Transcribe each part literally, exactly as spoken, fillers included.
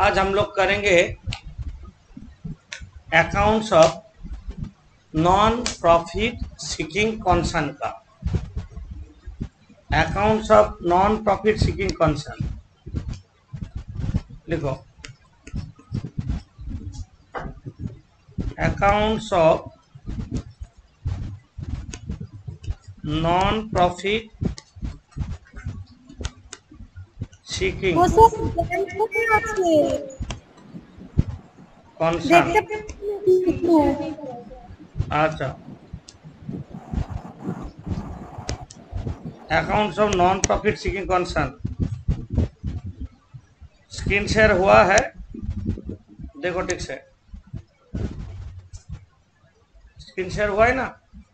आज हम लोग करेंगे accounts of non profit seeking concern का। Accounts of non profit seeking concern लिखो। Accounts of non profit seeking concern. अच्छा, accounts of non profit seeking concern screen share हुआ है, देखो ठीक से। स्क्रीन शेयर हुआ है ना।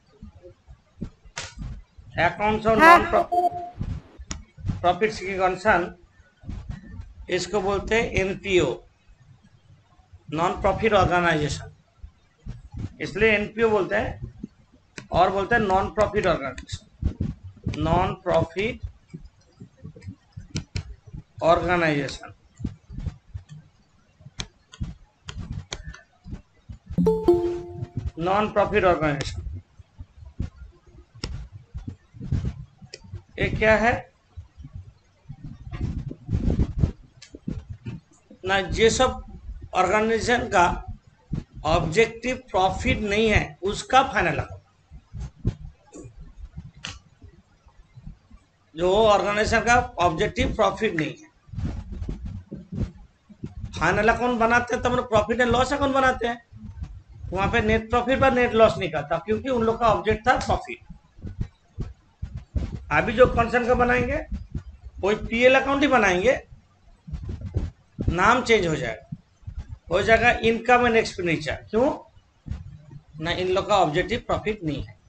Accounts of non profit seeking concern, इसको बोलते हैं एनपीओ, नॉन प्रॉफिट ऑर्गेनाइजेशन। इसलिए एनपीओ बोलते हैं और बोलते हैं non profit organisation. Non profit organisation non profit organisation ये क्या है ना, ये सब ऑर्गेनाइजेशन का ऑब्जेक्टिव प्रॉफिट नहीं है, उसका फाइनल अकाउंट। जो ऑर्गेनाइजेशन का ऑब्जेक्टिव प्रॉफिट नहीं है, फाइनल अकाउंट बनाते हैं तब तो प्रॉफिट एंड लॉस अकाउंट बनाते हैं। वहां पे नेट प्रॉफिट पर नेट लॉस नहीं करता, क्योंकि उन लोग का ऑब्जेक्ट था प्रॉफिट। अभी जो कंसर्न का बनाएंगे कोई पीएल अकाउंट ही बनाएंगे, नाम चेंज हो जाएगा, हो जाएगा इनकम एंड एक्सपेंडिचर। क्यों ना, इन लोग का ऑब्जेक्टिव प्रॉफिट नहीं है।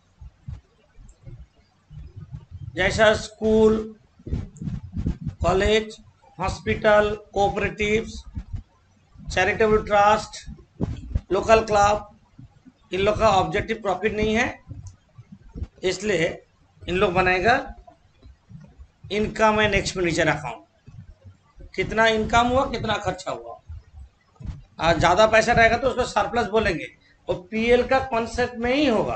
जैसा school, college, hospital, cooperatives, charitable trust, local club, इन लोग का ऑब्जेक्टिव प्रॉफिट नहीं है, इसलिए इन लोग बनाएगा इनकम एंड एक्सपेंडिचर अकाउंट। कितना इनकम हुआ, कितना खर्चा हुआ। और ज़्यादा पैसा रहेगा तो उसको सरप्लस बोलेंगे, वो पीएल का कॉन्सेप्ट में ही होगा।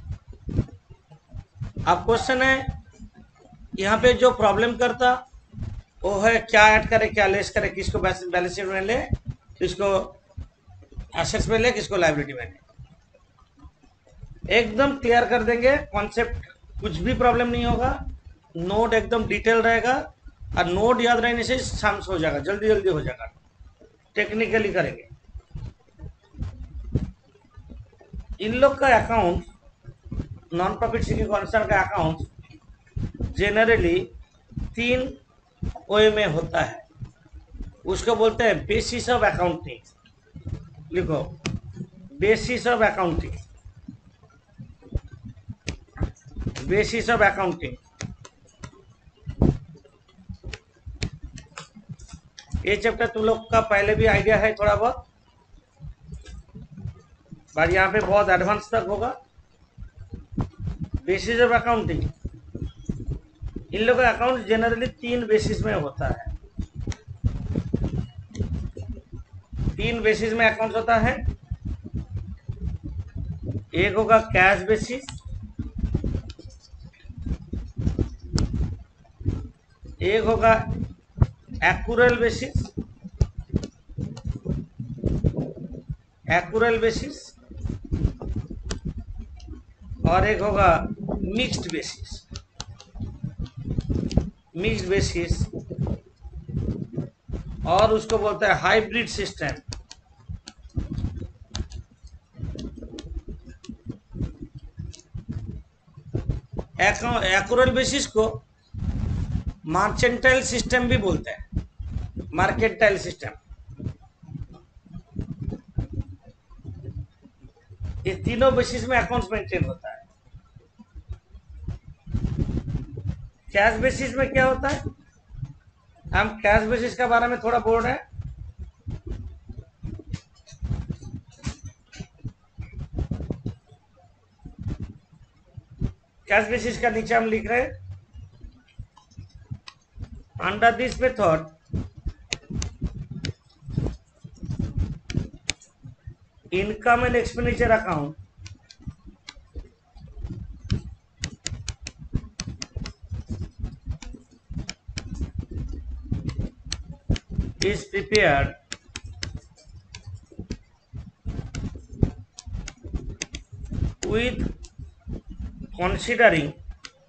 अब क्वेश्चन है यहाँ पे जो प्रॉब्लम करता वो है क्या ऐड करे, क्या लेस करे, किसको बैलेंस शीट में ले, किसको एसेट्स में ले, किसको लायबिलिटी में ले। एकदम क्लियर कर देंगे कॉन्सेप्ट, कुछ भी प्रॉब्लम नहीं होगा। नोट एकदम डिटेल रहेगा और नोट याद रहने से शांत हो जाएगा, जल्दी जल्दी हो जाएगा। टेक्निकली करेंगे। इन लोग का account, non profit seeking concern का अकाउंट जनरली तीन ओए में होता है। उसको बोलते हैं बेसिस ऑफ अकाउंटिंग। लिखो, basis of accounting. Basis of accounting ये चैप्टर तुम लोग का पहले भी आइडिया है थोड़ा बहुत, पर यहाँ पे बहुत एडवांस तक होगा। बेसिस ऑफ अकाउंटिंग, इन लोगों का अकाउंट जनरली तीन बेसिस में होता है। तीन बेसिस में अकाउंट होता है। एक होगा कैश बेसिस, एक होगा एक्यूरल बेसिस, एक्यूरल बेसिस, और एक होगा मिक्स्ड बेसिस। मिक्स्ड बेसिस और उसको बोलते हैं हाइब्रिड सिस्टम। एक्यूरल बेसिस को मार्केंटाइल सिस्टम भी बोलते हैं, मार्केंटाइल सिस्टम। ये तीनों बेसिस में अकाउंट्स मेंटेन होता है। कैश बेसिस में क्या होता है, हम कैश बेसिस के बारे में थोड़ा बोल रहे हैं। कैश बेसिस का नीचे हम लिख रहे हैं, under this method income and expenditure account is prepared with considering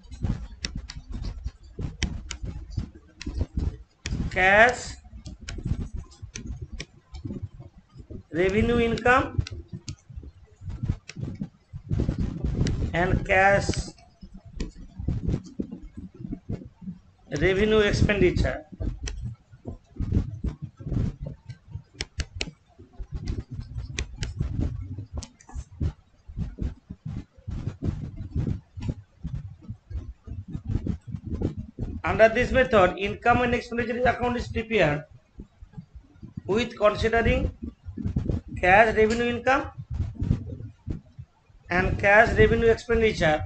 cash revenue income and cash revenue expenditure. Under this method, income and expenditure account is prepared with considering cash revenue income and cash revenue expenditure.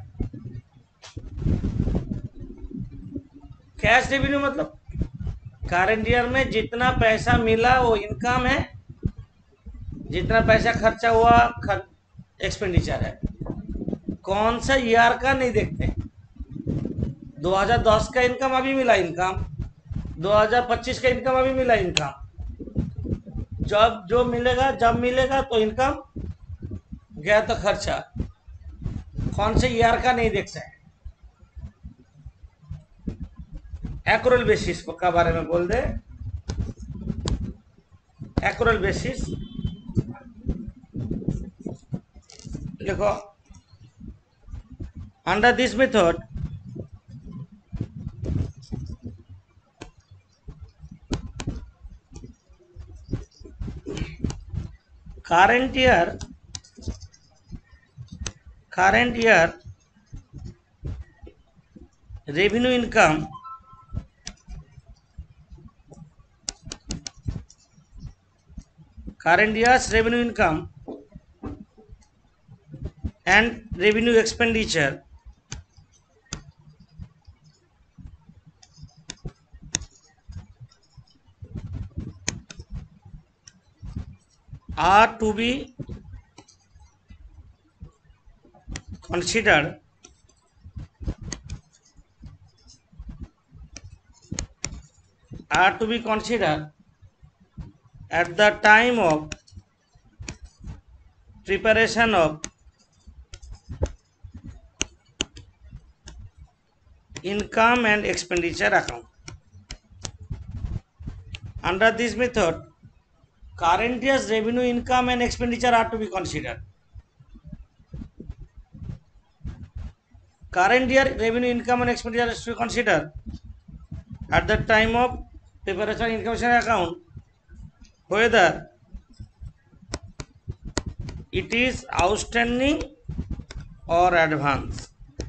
Cash revenue मतलब current year में जितना पैसा मिला वो income है, जितना पैसा खर्चा हुआ एक्सपेंडिचर है। कौन सा ईयर का नहीं देखते। दो हज़ार दस का इनकम अभी मिला इनकम, दो हज़ार पच्चीस का इनकम अभी मिला इनकम। जब जो मिलेगा जब मिलेगा तो इनकम, गया तो खर्चा। कौन से ईयर का नहीं देख सकते। एक्यूरल बेसिस का बारे में बोल दे। एक्यूरल बेसिस देखो, under this method current year current year revenue income current year's revenue income and revenue expenditure are to be considered are to be considered at the time of preparation of income and expenditure account. Under this method, current year's revenue income and expenditure are to be considered. Current year revenue income and expenditure is to be considered at the time of preparation of income account, whether it is outstanding or advance.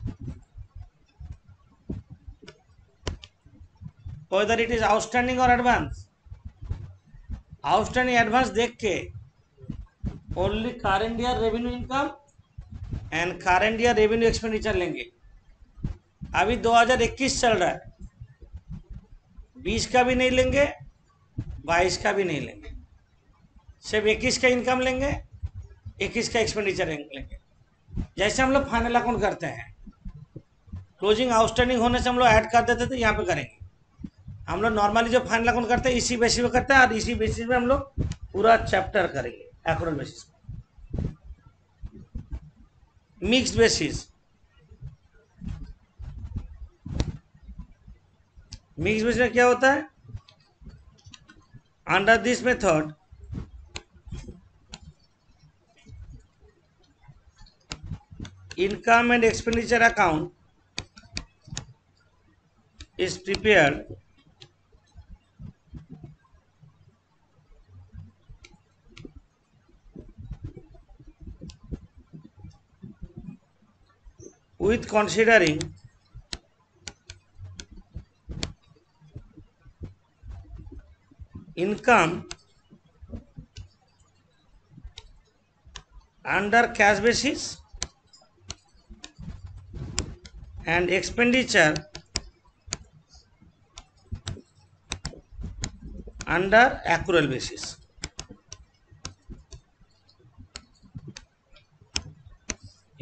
Whether it is outstanding or advance. Outstanding advance देख के only current year revenue income and current year revenue expenditure लेंगे। अभी दो हज़ार इक्कीस चल रहा है, बीस का भी नहीं लेंगे, बाईस का भी नहीं लेंगे, सिर्फ इक्कीस का इनकम लेंगे, इक्कीस का एक्सपेंडिचर लेंगे। जैसे हम लोग फाइनल अकाउंट करते हैं, क्लोजिंग आउटस्टैंडिंग होने से हम लोग ऐड कर देते थे, यहाँ पे करेंगे। हम लोग नॉर्मली जो फाइनल अकाउंट करते हैं इसी बेसिस पे करते हैं और इसी बेसिस पे हम लोग पूरा चैप्टर करेंगे। Accrual basis, mixed basis. Mixed basis में क्या होता है? Under this method income and expenditure account is prepared with considering income under cash basis and expenditure under accrual basis.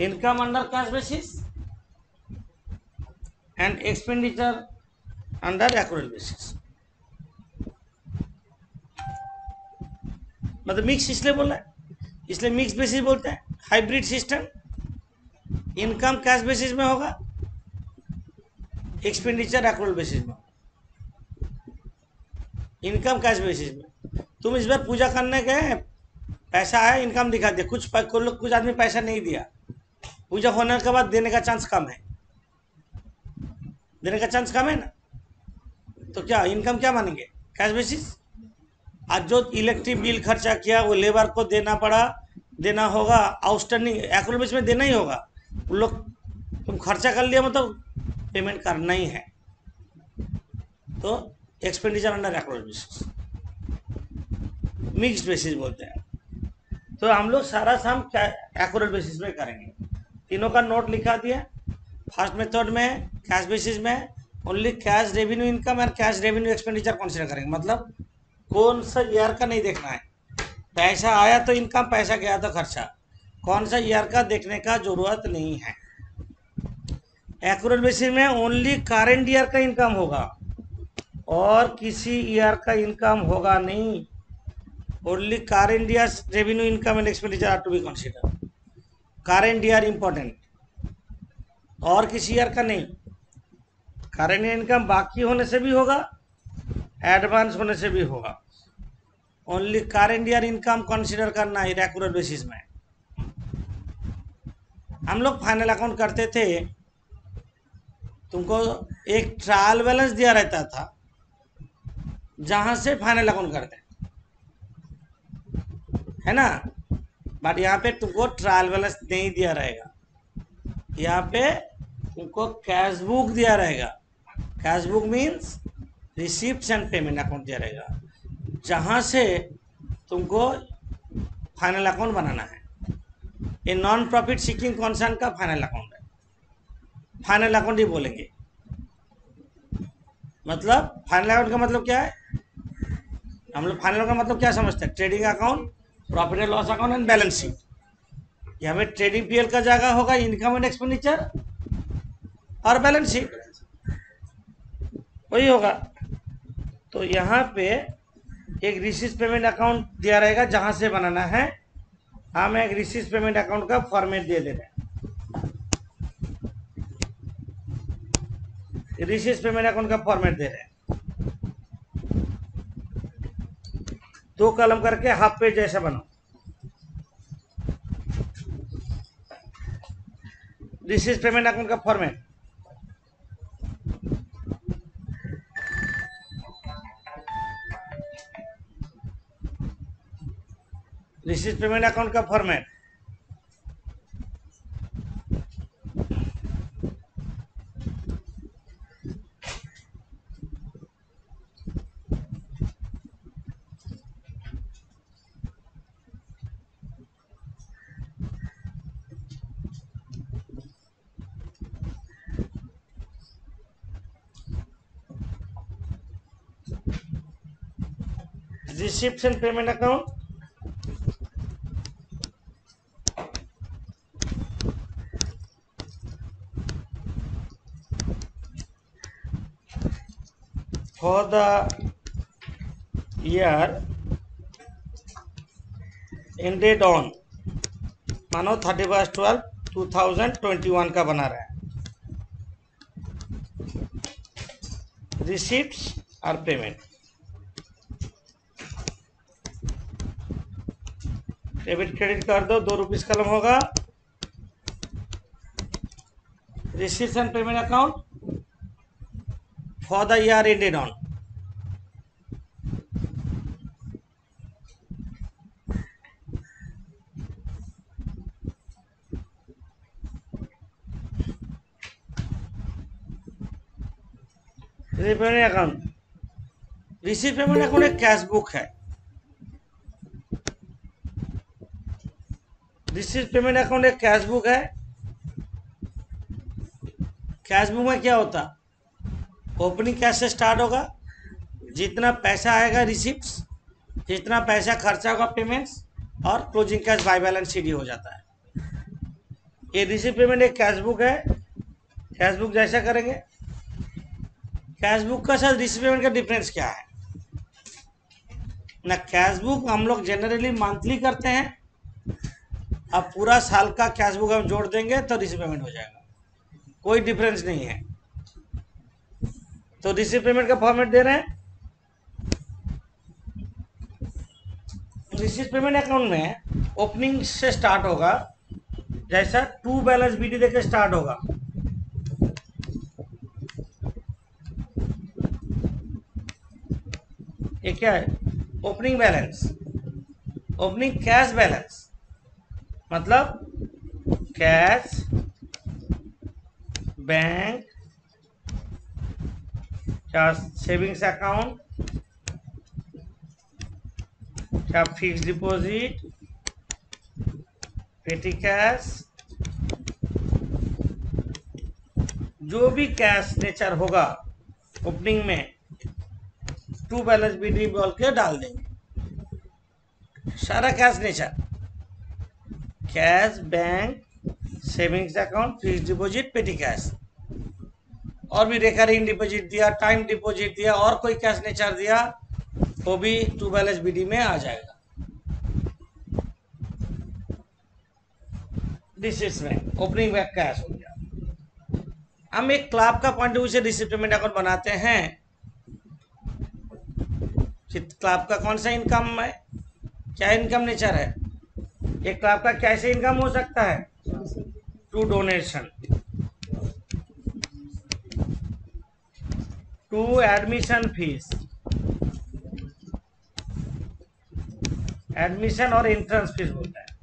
income under cash basis and expenditure under accrual basis. मतलब mix इसलिए बोला है, इसलिए mix basis बोलते हैं। Hybrid system, income cash basis में होगा, expenditure accrual basis में। इनकम कैश बेसिस में तुम इस बार पूजा करने गए, पैसा आया, इनकम दिखा दिया, कुछ कुछ कुछ आदमी पैसा नहीं दिया, पूजा होने के बाद देने का चांस कम है, देने का चांस कम है ना, तो क्या इनकम क्या मानेंगे? Cash basis. आज जो इलेक्ट्रिक बिल खर्चा किया वो लेबर को देना पड़ा, देना होगा, आउटस्टैंडिंग एक्रूअल बेसिस में देना ही होगा। उन लोग तुम खर्चा कर लिया मतलब पेमेंट करना ही है, तो expenditure under accrual basis, mixed basis बोलते हैं। तो हम लोग सारा शाम एक्रूअल बेसिस में करेंगे। तीनों का नोट लिखा दिया। फर्स्ट मेथड में कैश बेसिस में ओनली कैश रेवेन्यू इनकम और कैश रेवेन्यू एक्सपेंडिचर कंसीडर करेंगे। मतलब कौन सा ईयर का नहीं देखना है, पैसा आया तो इनकम, पैसा गया तो खर्चा, कौन सा ईयर का देखने का जरूरत नहीं है। एक्रूअल बेसिस में ओनली करेंट ईयर का इनकम होगा और किसी ईयर का इनकम होगा नहीं। Only current year revenue income and expenditure are to be consider. Current year important, और किसी ईयर का नहीं। करेंट इनकम बाकी होने से भी होगा, एडवांस होने से भी होगा। Only current year income consider करना है एक्रूअल बेसिस में। हम लोग फाइनल अकाउंट करते थे, तुमको एक ट्रायल बैलेंस दिया रहता था जहां से फाइनल अकाउंट करते है ना, बट यहाँ पे तुमको ट्रायल बैलेंस नहीं दिया रहेगा, यहाँ पे तुमको कैश बुक दिया रहेगा। Cash book means receipts and payment account दिया रहेगा, जहाँ से तुमको फाइनल अकाउंट बनाना है। ये नॉन प्रॉफिट सीकिंग कंसर्न का फाइनल अकाउंट है, फाइनल अकाउंट ही बोलेंगे। मतलब फाइनल अकाउंट का मतलब क्या है, हम लोग फाइनल का मतलब क्या समझते हैं? Trading account, profit and loss account and balance sheet. यहाँ पे ट्रेडिंग पीएल का जगह होगा इनकम एंड एक्सपेंडिचर और बैलेंस शीट, वही होगा। तो यहाँ पे एक रिसीव पेमेंट अकाउंट दिया रहेगा जहां से बनाना है। हम एक रिसीव पेमेंट अकाउंट का फॉर्मेट दे दे रहे हैं। रिसीव पेमेंट अकाउंट का फॉर्मेट दे रहे हैं, दो कॉलम करके हाफ पेज जैसा बनाओ। रिसीव पेमेंट अकाउंट का फॉर्मेट, रिसीव पेमेंट अकाउंट का format receipts and payment account, for the year ended on, मानो thirty first twelve two thousand twenty one का बना रहा है। रिसीप्ट्स और पेमेंट, डेबिट क्रेडिट कर दो, दो रुपीस कलम होगा। Receipts and payment account for the year ended on, payment account. Receive payment account एक कैश बुक है। रिसीव पेमेंट अकाउंट एक कैश बुक है। कैश बुक में क्या होता, ओपनिंग कैश से स्टार्ट होगा, जितना पैसा आएगा रिसीप्ट्स, जितना पैसा खर्चा होगा पेमेंट्स, और closing cash by balance sheet हो जाता है। ये रिसीव पेमेंट एक कैश बुक है। कैश बुक जैसा करेंगे, कैश बुक का साथ रिसीव पेमेंट का डिफरेंस क्या है ना। कैश बुक हम लोग जनरली मंथली करते हैं, अब पूरा साल का कैश बुक हम जोड़ देंगे तो रिसीव पेमेंट हो जाएगा, कोई डिफरेंस नहीं है। तो रिसीव पेमेंट का फॉर्मेट दे रहे हैं। रिसीव पेमेंट अकाउंट में ओपनिंग से स्टार्ट होगा, जैसा टू बैलेंस बीडी देके स्टार्ट होगा। ये क्या है? Opening balance, opening cash balance मतलब कैश, बैंक या सेविंग्स अकाउंट या फिक्स डिपॉजिट, पेटी कैश, जो भी कैश नेचर होगा ओपनिंग में टू बैलेंस बीडी बोल के डाल देंगे। सारा cash nature, cash, bank, savings account, fix deposit, petty cash, और भी रेकरिंग डिपॉजिट दिया, टाइम डिपॉजिट दिया, और कोई कैश नेचर दिया, वो भी टू बैलेंस बीडी में आ जाएगा। दिस इज में ओपनिंग बैक कैश हो गया। हम एक क्लब का पॉइंट ऑफ व्यू से रिसीव पेमेंट अकाउंट बनाते हैं। क्लब का कौन सा इनकम है, क्या इनकम नेचर है? एक क्लब का कैसे इनकम हो सकता है? To donation, to admission fees, admission और एंट्रेंस फीस बोलता है।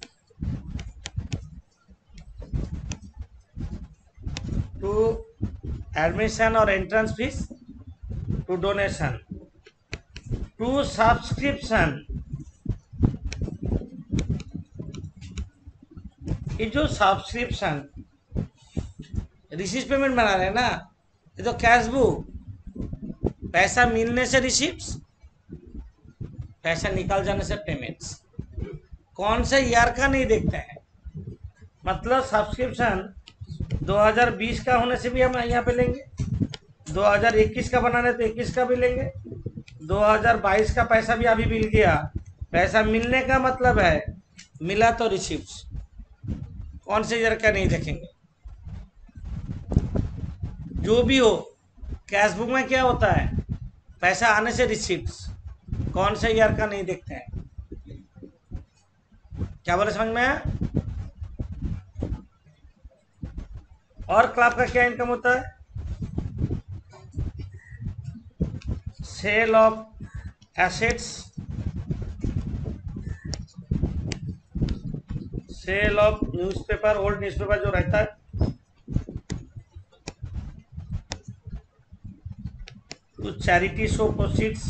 टू एडमिशन और entrance fees, to donation, to subscription. ये जो सब्सक्रिप्शन रिसीव पेमेंट बना रहे हैं ना, ये तो कैश बुक, पैसा मिलने से रिसीप्ट्स, पैसा निकल जाने से पेमेंट्स। कौन से ईयर का नहीं देखते हैं। मतलब सब्सक्रिप्शन दो हज़ार बीस का होने से भी हम यहाँ पे लेंगे, दो हज़ार इक्कीस का बनाने तो इक्कीस का भी लेंगे, दो हज़ार बाईस का पैसा भी अभी मिल गया। पैसा मिलने का मतलब है मिला तो रिसीप्ट्स, कौन से ईयर का नहीं देखेंगे। जो भी हो, कैश बुक में क्या होता है, पैसा आने से रिसीप्ट्स, कौन से ईयर का नहीं देखते हैं। क्या बोले, समझ में आया? और क्लब का क्या इनकम होता है? Sale of assets, sale of newspaper, old newspaper जो रहता है, to charity show proceeds,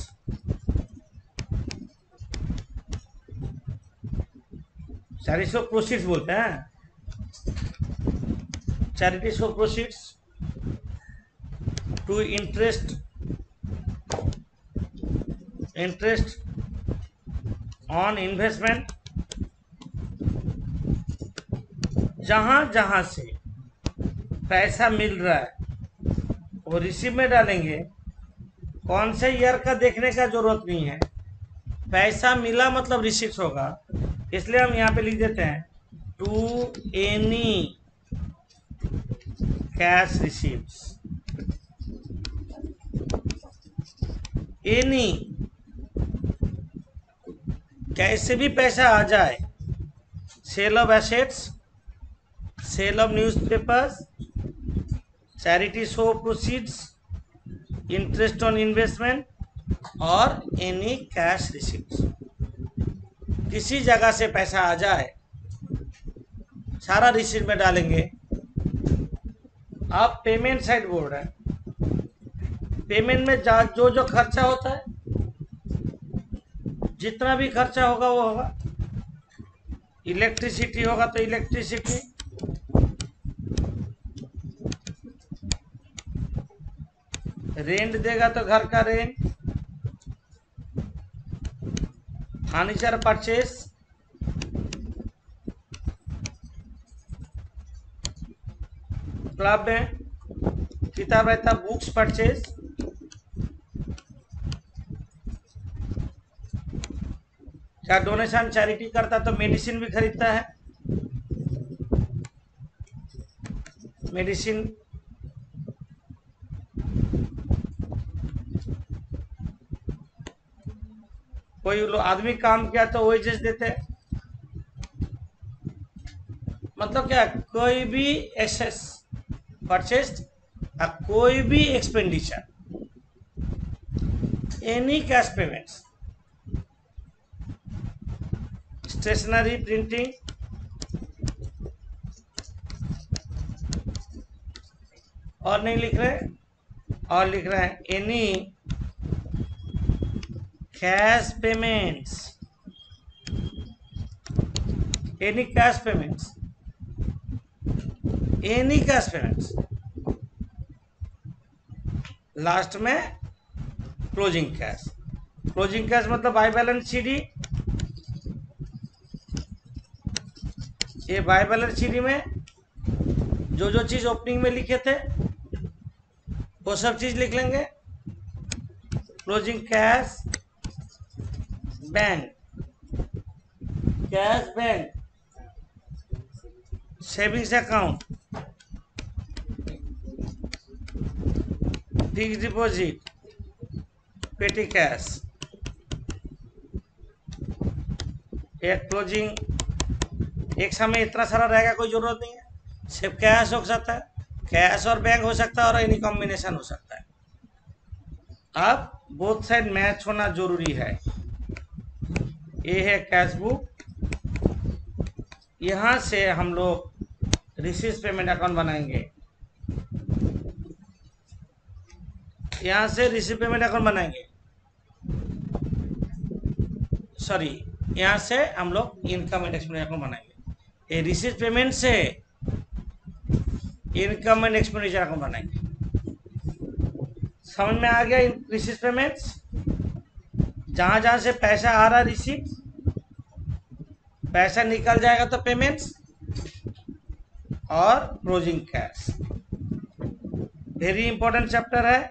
charity show proceeds बोलते हैं, charity show proceeds, to interest, interest on investment, जहां जहां से पैसा मिल रहा है वो रिसीव में डालेंगे। कौन से ईयर का देखने का जरूरत नहीं है, पैसा मिला मतलब रिसीप्ट होगा, इसलिए हम यहाँ पे लिख देते हैं to any cash receipts. Any, कैसे भी पैसा आ जाए, sale of assets, sale of newspapers, charity show proceeds, interest on investment और एनी कैश रिसीप्ट्स। किसी जगह से पैसा आ जाए सारा रिसीप्ट में डालेंगे। आप पेमेंट साइड बोल रहे हैं, पेमेंट में जो जो खर्चा होता है, जितना भी खर्चा होगा वो होगा। इलेक्ट्रिसिटी होगा तो इलेक्ट्रिसिटी, रेंट देगा तो घर का रेंट, फर्नीचर परचेस, क्लब में किताब रहता, बुक्स परचेज, क्या डोनेशन चैरिटी करता तो मेडिसिन भी खरीदता है, मेडिसिन। कोई लोग आदमी काम किया तो वेजेस देते हैं। मतलब क्या, कोई भी एक्सेस परचेस्ड, कोई भी expenditure, any cash payments, stationery, printing, और नहीं लिख रहे, और लिख रहे हैं any cash payments, any cash payments, any cash payments, last में क्लोजिंग कैश। क्लोजिंग कैश मतलब बाय बैलेंस शीट, ये बाय बैलेंस शीट में जो जो चीज ओपनिंग में लिखे थे वो सब चीज लिख लेंगे। Closing cash bank, cash bank, savings account, fix deposit, petty cash. एक क्लोजिंग एक समय इतना सारा रहेगा, कोई जरूरत नहीं है, सिर्फ कैश हो सकता है, कैश और बैंक हो सकता है, और एनी कॉम्बिनेशन हो सकता है। अब बोथ साइड मैच होना जरूरी है। ये है कैश बुक, यहां से हम लोग रिसीव पेमेंट अकाउंट बनाएंगे, यहां से रिसीव पेमेंट अकाउंट बनाएंगे, सॉरी यहां से हम लोग इनकम एंड एक्सपेंडिचर अकाउंट बनाएंगे। ये रिसीव पेमेंट से इनकम एंड एक्सपेंडिचर अकाउंट बनाएंगे। समझ में आ गया? रिसीव पेमेंट्स, जहां जहां से पैसा आ रहा रिसीव, पैसा निकल जाएगा तो पेमेंट्स, और closing cash. Very important chapter है,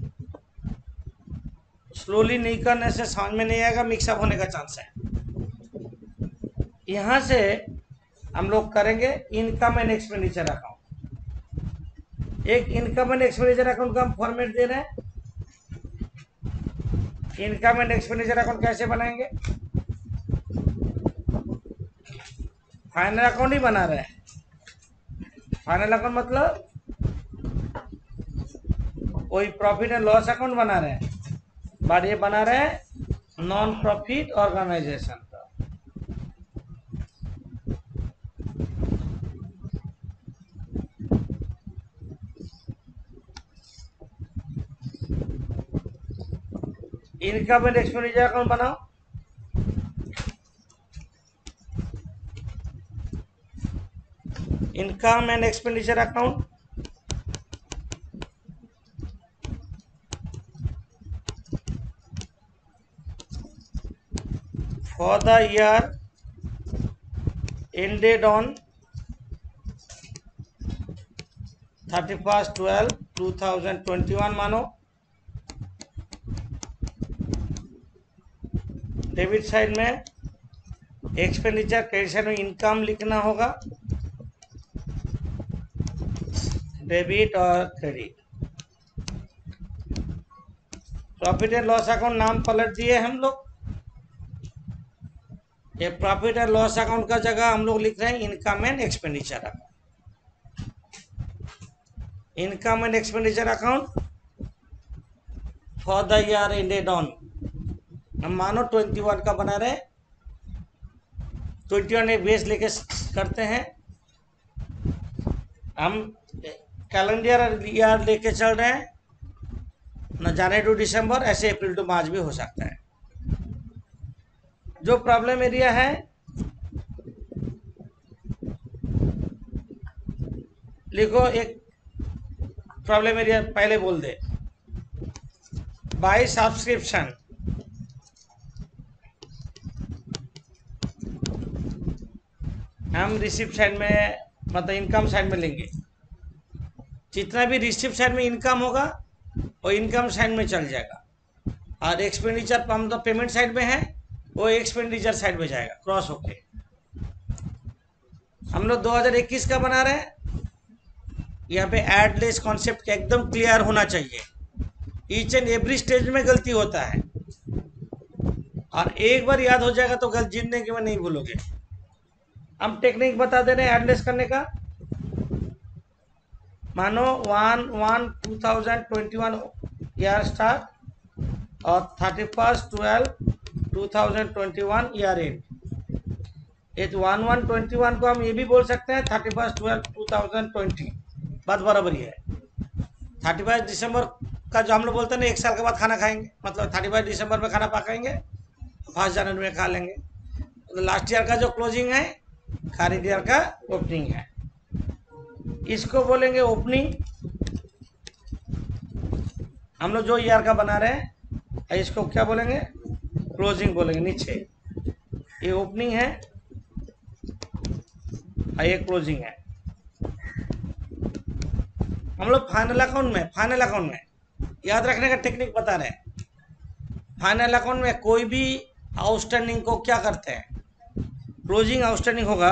स्लोली नहीं करने से समझ में नहीं आएगा, मिक्सअप होने का चांस है। यहां से हम लोग करेंगे इनकम एंड एक्सपेंडिचर अकाउंट। एक इनकम एंड एक्सपेंडिचर अकाउंट का हम फॉर्मेट दे रहे हैं। इनकम एंड एक्सपेंडिचर अकाउंट कैसे बनाएंगे? फाइनल अकाउंट ही बना रहे हैं। फाइनल अकाउंट मतलब कोई प्रॉफिट एंड लॉस अकाउंट बना रहे हैं, बट ये बना रहे हैं नॉन प्रॉफिट ऑर्गेनाइजेशन का। इनकम एंड एक्सपेंडिचर अकाउंट बनाओ। Income and expenditure account, for the year ended on thirty-first twelve two thousand twenty-one मानो। डेबिट साइड में एक्सपेंडिचर, क्रेडिट साइड में इनकम लिखना होगा, डेबिट और credit. Profit and loss account नाम पलट दिए हम लोग। ये प्रॉफिट एंड लॉस अकाउंट का जगह हम लोग लिख रहे हैं income and expenditure account. Income and expenditure account for the year ended on, हम मानो इक्कीस का बना रहे, इक्कीस एक बेस लेके करते हैं हम। कैलेंडर ईयर लेके चल रहे हैं, न जनवरी टू दिसंबर, ऐसे अप्रैल टू मार्च भी हो सकता है। जो प्रॉब्लम एरिया है लिखो, एक प्रॉब्लम एरिया पहले बोल दे, बाय सब्सक्रिप्शन। हम रिसिप्ट साइड में मतलब इनकम साइड में लेंगे, जितना भी रिसिप्ट साइड में इनकम होगा वो इनकम साइड में चल जाएगा, और एक्सपेंडिचर हम तो पेमेंट साइड में है, वो एक्सपेंडिचर साइड में जाएगा क्रॉस होके। हम लोग दो हज़ार इक्कीस का बना रहे हैं, यहाँ पे एड लेस कॉन्सेप्ट एकदम क्लियर होना चाहिए। ईच एंड एवरी स्टेज में गलती होता है, और एक बार याद हो जाएगा तो गलत जिंदगी में नहीं भूलोगे। हम टेक्निक बता दे रहे हैं एड लेस करने का। मानो one one two thousand twenty one year start और thirty first twelve two thousand twenty one year end. ये वन वन ट्वेंटी वन को हम ये भी बोल सकते हैं thirty first twelve two thousand twenty, बात बराबर ही है। थर्टी फर्स्ट दिसंबर का जो हम लोग बोलते हैं ना एक साल के बाद खाना खाएंगे, मतलब थर्टी फर्स्ट दिसंबर में खाना पकाएंगे, फर्स्ट जनवरी में खा लेंगे। तो लास्ट ईयर का जो क्लोजिंग है करंट ईयर का ओपनिंग है, इसको बोलेंगे ओपनिंग। हम लोग जो ईयर का बना रहे हैं इसको क्या बोलेंगे, क्लोजिंग बोलेंगे। नीचे ये ओपनिंग है और ये क्लोजिंग है। हम लोग फाइनल अकाउंट में फाइनल अकाउंट में याद रखने का टेक्निक बता रहे हैं। फाइनल अकाउंट में कोई भी आउटस्टैंडिंग को क्या करते हैं, क्लोजिंग आउटस्टैंडिंग होगा,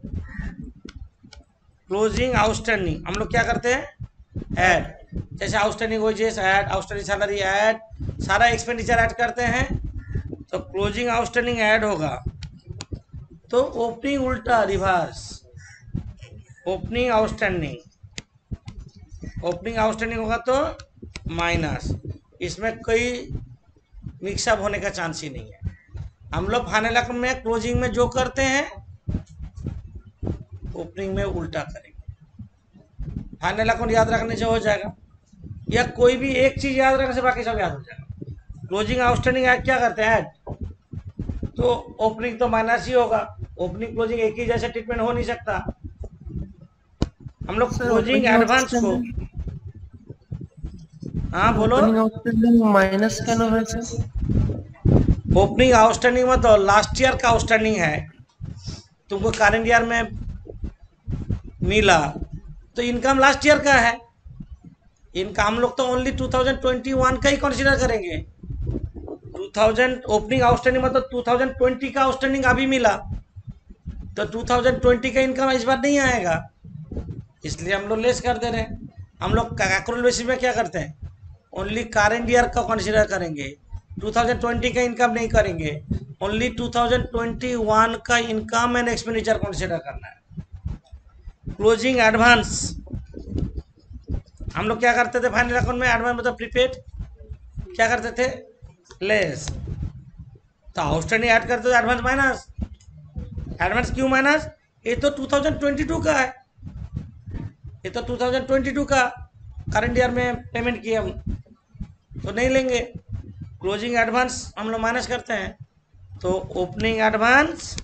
क्लोजिंग आउटस्टैंडिंग हम लोग क्या करते हैं ऐड। जैसे outstanding wages add, outstanding salary add, सारा एक्सपेंडिचर ऐड करते हैं, तो क्लोजिंग आउटस्टैंडिंग ऐड होगा। तो ओपनिंग उल्टा reverse, opening outstanding, opening outstanding होगा तो माइनस। इसमें कोई मिक्सअप होने का चांस ही नहीं है। हम लोग फाइनल अकाउंट में क्लोजिंग में जो करते हैं ओपनिंग में उल्टा करेंगे। फाइनल अकाउंट याद रखने से हो जाएगा, या कोई भी एक चीज याद रखने से बाकी सब याद हो जाएगा। क्लोजिंग आउटस्टैंडिंग ऐड क्या करते हैं ऐड, तो ओपनिंग तो माइनस ही होगा। ओपनिंग क्लोजिंग एक ही जैसे ट्रीटमेंट हो नहीं सकता। हम लोग क्लोजिंग एडवांस को, हाँ बोलो, माइनस क्या नो है सर? ओपनिंग आउटस्टैंडिंग में तो लास्ट ईयर का आउटस्टैंडिंग है, तुमको करंट ईयर में मिला तो इनकम लास्ट ईयर का है। इनकम हम लोग तो only two thousand twenty one का ही कंसीडर करेंगे। टू थाउजेंड ओपनिंग आउटस्टैंडिंग मतलब टू थाउजेंड ट्वेंटी का आउटस्टैंडिंग अभी मिला, तो टू थाउजेंड ट्वेंटी का इनकम इस बार नहीं आएगा, इसलिए हम लोग लेस कर दे रहे हैं। हम लोग एक्रूअल बेसिस में क्या करते हैं, ओनली करंट ईयर का कंसीडर करेंगे, टू थाउजेंड ट्वेंटी का इनकम नहीं करेंगे। Only two thousand twenty one का इनकम एंड एक्सपेंडिचर कंसीडर करना है। क्लोजिंग एडवांस हम लोग क्या करते थे फाइनल अकाउंट में, एडवांस मतलब प्रीपेड क्या करते थे लेस, तो आउटस्टैंडिंग ऐड करते थे एडवांस माइनस। एडवांस क्यों माइनस, ये तो टू थाउजेंड ट्वेंटी टू का है, ये तो टू थाउजेंड ट्वेंटी टू का करंट ईयर में पेमेंट किया हम, तो नहीं लेंगे। क्लोजिंग एडवांस हम लोग माइनस करते हैं, तो ओपनिंग एडवांस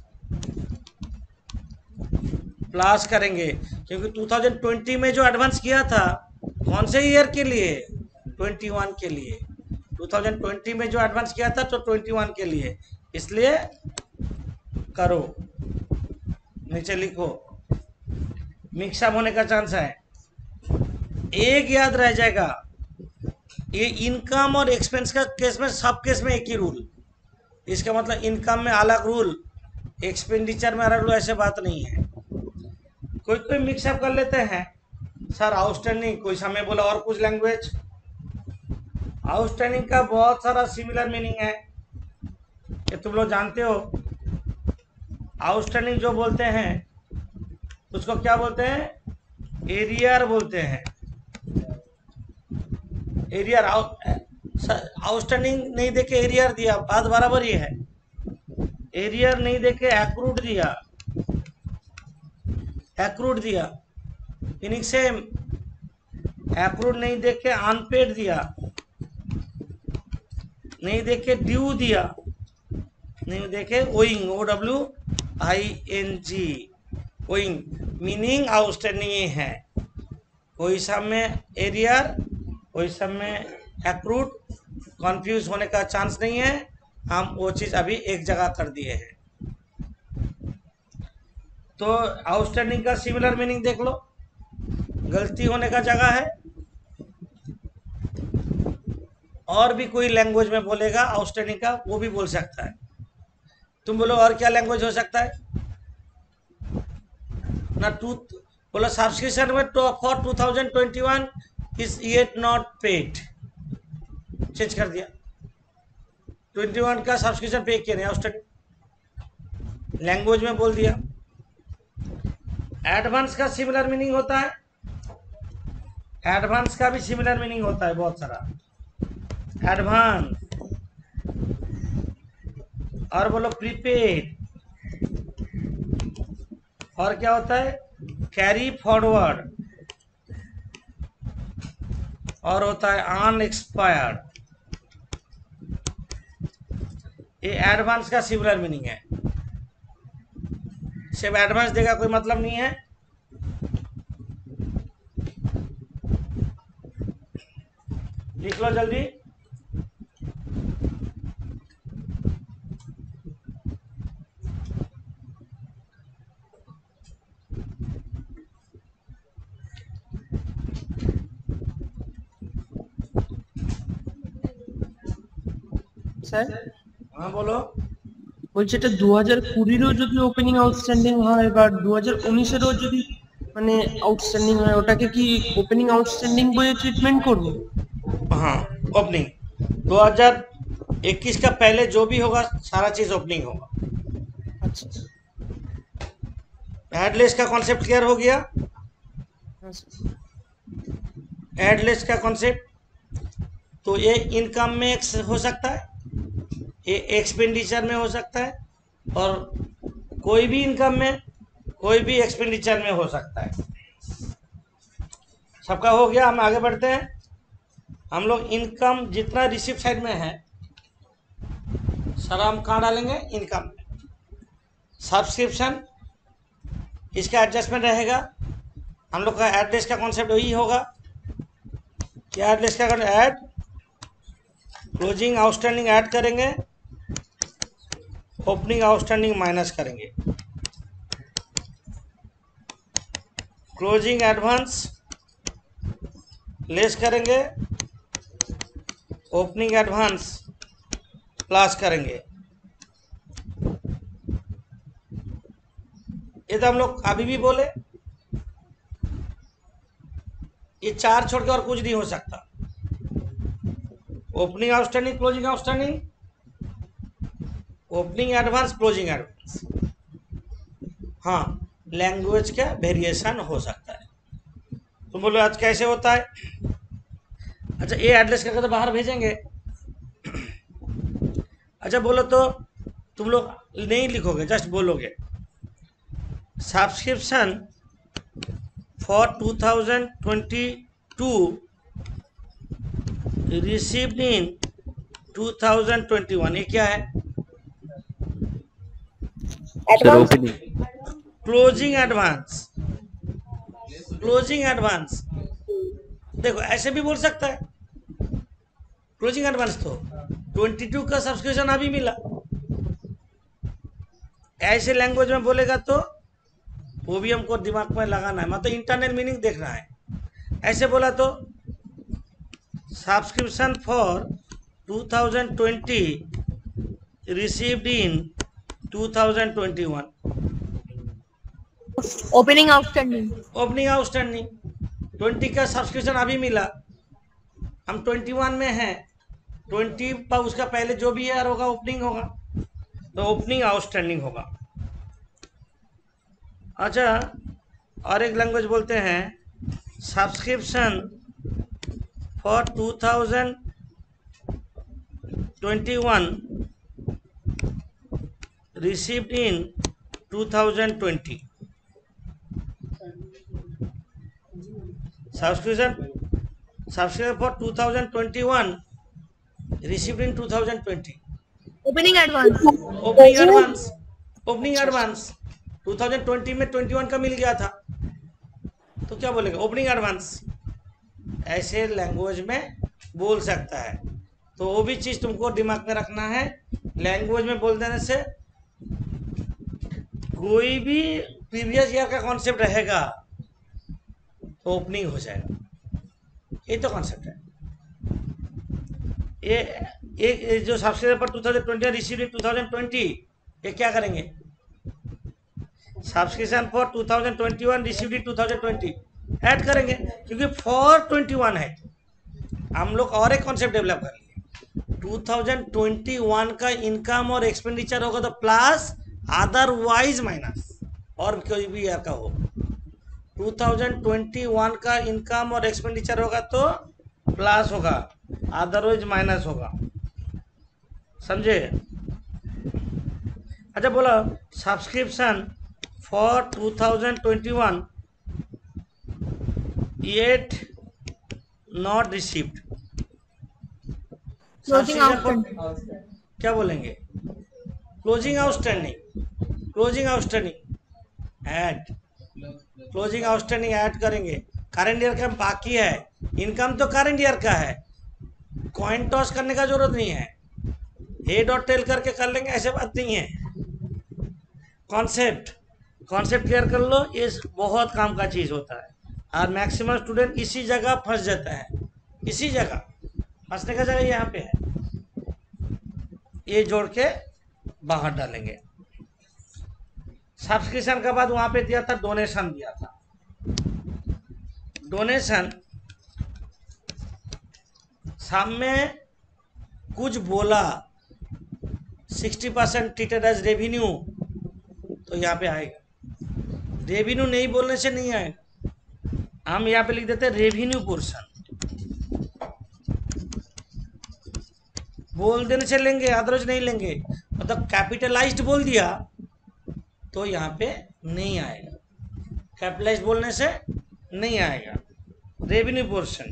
प्लस करेंगे, क्योंकि टू थाउजेंड ट्वेंटी में जो एडवांस किया था कौन से ईयर के लिए, ट्वेंटी वन के लिए। टू थाउजेंड ट्वेंटी में जो एडवांस किया था तो ट्वेंटी वन के लिए, इसलिए करो, नीचे लिखो। मिक्सअप होने का चांस है। एक याद रह जाएगा, ये इनकम और एक्सपेंस का केस में सब केस में एक ही रूल, इसका मतलब इनकम में अलग रूल, एक्सपेंडिचर में अलग रूल, ऐसे बात नहीं है। कोई कोई मिक्सअप कर लेते हैं सर आउटस्टैंडिंग, कोई समय बोला और कुछ लैंग्वेज। आउटस्टैंडिंग का बहुत सारा सिमिलर मीनिंग है, ये तुम लोग जानते हो। आउटस्टैंडिंग जो बोलते हैं उसको क्या बोलते हैं, एरियर बोलते हैं। एरियर आउटस्टैंडिंग नहीं देके एरियर दिया, बात बराबर ही है। एरियर नहीं देके एक्रूड दिया, एक्रूड दिया मीनिंग सेम। एक्रूड नहीं देके अनपेड दिया, नहीं देके ड्यू दिया, नहीं देखे owing, O W I N G, owing meaning outstanding ही है। कोई सब में एरियर, कोई सब में एक्रूड, कंफ्यूज होने का चांस नहीं है। हम वो चीज़ अभी एक जगह कर दिए हैं। तो आउटस्टैंडिंग का सिमिलर मीनिंग देख लो, गलती होने का जगह है। और भी कोई लैंग्वेज में बोलेगा आउटस्टैंडिंग का, वो भी बोल सकता है। तुम बोलो और क्या लैंग्वेज हो सकता है ना। टू बोलो सब्सक्रिप्शन में तो for two thousand twenty one is yet not paid, change कर दिया। ट्वेंटी वन का सब्सक्रिप्शन पे किया नहीं, आउटस्टैंडिंग लैंग्वेज में बोल दिया। एडवांस का सिमिलर मीनिंग होता है, एडवांस का भी सिमिलर मीनिंग होता है बहुत सारा। एडवांस और बोलो प्रीपेड, और क्या होता है कैरी फॉरवर्ड, और होता है अनएक्सपायर्ड। ये एडवांस का सिमिलर मीनिंग है। सिर्फ एडवांस देगा कोई मतलब नहीं है। लिख लो जल्दी। স্যার हाँ बोलो। বলছি এটা দু হাজার কুড়িরও যদি ওপেনিং আউটস্ট্যান্ডিং হয় বা দু হাজার উনিশেরও যদি মানে আউটস্ট্যান্ডিং হয়, ওটাকে কি ওপেনিং আউটস্ট্যান্ডিং বলে ট্রিটমেंट করব? हाँ ओपनिंग दो हज़ार इक्कीस का पहले जो भी होगा सारा चीज ओपनिंग होगा। আচ্ছা। एडलेस का कॉन्सेप्ट क्लियर हो गया। হ্যাঁ স্যার। एडलेस का कॉन्सेप्ट, तो ये इनकम में एक हो सकता है, ये एक्सपेंडिचर में हो सकता है, और कोई भी इनकम में कोई भी एक्सपेंडिचर में हो सकता है। सबका हो गया, हम आगे बढ़ते हैं। हम लोग इनकम जितना रिसिप्ट साइड में है सारा हम कहाँ डालेंगे, इनकम में। सब्सक्रिप्शन इसका एडजस्टमेंट रहेगा। हम लोग का एड्रेस का कॉन्सेप्ट वही होगा। क्या एड्रेस का ऐड क्लोजिंग आउटस्टैंडिंग ऐड करेंगे, ओपनिंग आउटस्टैंडिंग माइनस करेंगे, क्लोजिंग एडवांस लेस करेंगे, ओपनिंग एडवांस प्लस करेंगे। ये तो हम लोग अभी भी बोले, ये चार छोड़ के और कुछ नहीं हो सकता। Opening outstanding, closing outstanding, opening advance, closing advance. हाँ लैंग्वेज का वेरिएशन हो सकता है। तुम बोलो आज कैसे होता है। अच्छा ये एड्रेस करके तो बाहर भेजेंगे। अच्छा बोलो तो तुम लोग नहीं लिखोगे, जस्ट बोलोगे subscription for two thousand twenty two received in two thousand twenty one. ये क्या है, क्लोजिंग एडवांस। क्लोजिंग एडवांस देखो ऐसे भी बोल सकता है। क्लोजिंग एडवांस तो बाईस का सब्सक्रिप्शन अभी मिला, ऐसे लैंग्वेज में बोलेगा तो वो भी हमको दिमाग में लगाना है, मतलब इंटरनल मीनिंग देखना है। ऐसे बोला तो subscription for two thousand twenty received in two thousand twenty one. Opening outstanding, opening outstanding twenty का सब्सक्रिप्शन अभी मिला, हम ट्वेंटी वन में हैं, ट्वेंटी पर उसका पहले जो भी ईयर होगा ओपनिंग होगा, तो ओपनिंग आउटस्टैंडिंग होगा। अच्छा और एक लैंग्वेज बोलते हैं subscription for two thousand twenty one received in two thousand twenty. Subscription subscription for two thousand twenty one received in two thousand twenty. Opening advance, opening advance, opening advance two thousand twenty में twenty one का मिल गया था, तो क्या बोलेगा, opening advance. ऐसे language में बोल सकता है, तो वो भी चीज़ तुमको दिमाग में रखना है। लैंग्वेज में बोल देने से कोई भी प्रीवियस ईयर का कॉन्सेप्ट रहेगा, तो ओपनिंग हो जाएगा। ये तो कॉन्सेप्ट है। ये एक जो सब्सक्रिप्शन पर two thousand twenty receive two thousand twenty, ये क्या करेंगे? Subscription for two thousand twenty one receive two thousand twenty add करेंगे, क्योंकि फॉर ट्वेंटी वन है। हम लोग और एक कॉन्सेप्ट डेवलप कर लिए, टू थाउजेंड ट्वेंटी वन का इनकम और एक्सपेंडिचर होगा तो प्लस, अदरवाइज माइनस, और कोई भी ईयर का हो। टू थाउजेंड ट्वेंटी वन का इनकम और एक्सपेंडिचर होगा तो प्लस होगा, अदरवाइज माइनस होगा। समझे? अच्छा बोला, subscription for two thousand twenty one yet not received. Closing outstanding. क्या बोलेंगे? Closing outstanding, closing outstanding add, closing outstanding add करेंगे। करंट ईयर का बाकी है, इनकम तो करंट ईयर का है, कॉइन टॉस करने का जरूरत नहीं है, हेड और टेल करके कर लेंगे, ऐसे बात नहीं है। कॉन्सेप्ट कॉन्सेप्ट क्लियर कर लो, ये बहुत काम का चीज़ होता है। और मैक्सिमम स्टूडेंट इसी जगह फंस जाता है, इसी जगह फंसने का जगह यहाँ पे है। ये जोड़ के बाहर डालेंगे। सब्सक्रिप्शन के बाद वहां पे दिया था डोनेशन, दिया था डोनेशन। सामने कुछ बोला sixty percent treated as revenue, तो यहाँ पे आएगा। रेवेन्यू नहीं बोलने से नहीं आएगा, हम यहाँ पे लिख देते हैं रेवेन्यू पोर्शन, बोल देने से लेंगे, अदरवाइज नहीं लेंगे। मतलब कैपिटलाइज्ड बोल दिया तो यहाँ पे नहीं आएगा, कैपिटलाइज्ड बोलने से नहीं आएगा। रेवेन्यू पोर्शन,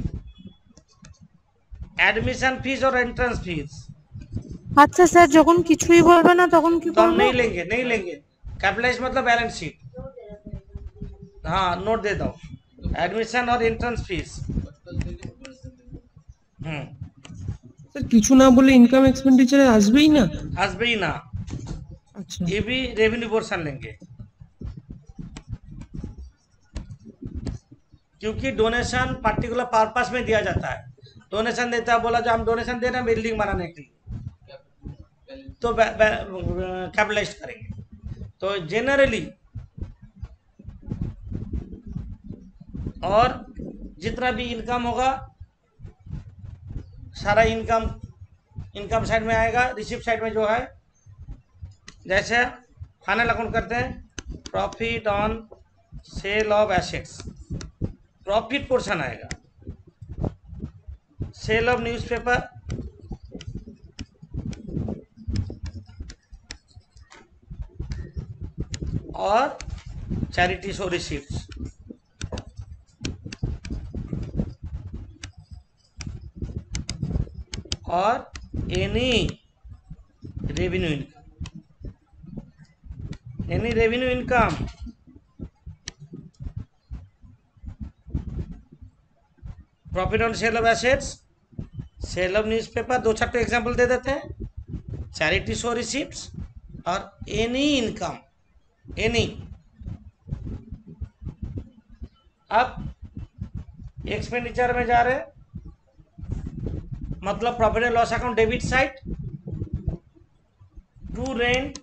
एडमिशन फीस और एंट्रेंस फीस, আচ্ছা স্যার, যখন কিছুই বলবে না তখন কি तो हम করব? नहीं लेंगे, नहीं लेंगे। कैपिटलाइज्ड मतलब बैलेंस शीट, हाँ नोट दे दो, एडमिशन और एंट्रेंस फीस। हम्म স্যার কিছু না বলে ইনকাম এক্সপেন্ডিচারে আসবেই না? আসবে ही ना, আচ্ছা, ये भी रेवेन्यू पोर्शन लेंगे, क्योंकि डोनेशन पर्टिकुलर पर्पस में दिया जाता है। डोनेशन देता है, बोला जो हम डोनेशन दे रहे हैं बिल्डिंग बनाने के लिए, तो कैपिटलाइज करेंगे। तो जनरली और जितना भी इनकम होगा सारा इनकम इनकम साइड में आएगा। रिसिप्ट साइड में जो है, जैसे फाइनल अकाउंट करते हैं, profit on sale of assets, profit portion आएगा। सेल ऑफ न्यूज़पेपर, और चैरिटी शो रिसीप्ट्स। और any revenue income, any revenue income, profit on sale of assets, sale of newspaper, दो चार एग्जांपल दे देते हैं, चैरिटी शो रिसीप्ट्स और any income, any. अब एक्सपेंडिचर में जा रहे, मतलब profit and loss account debit side, to rent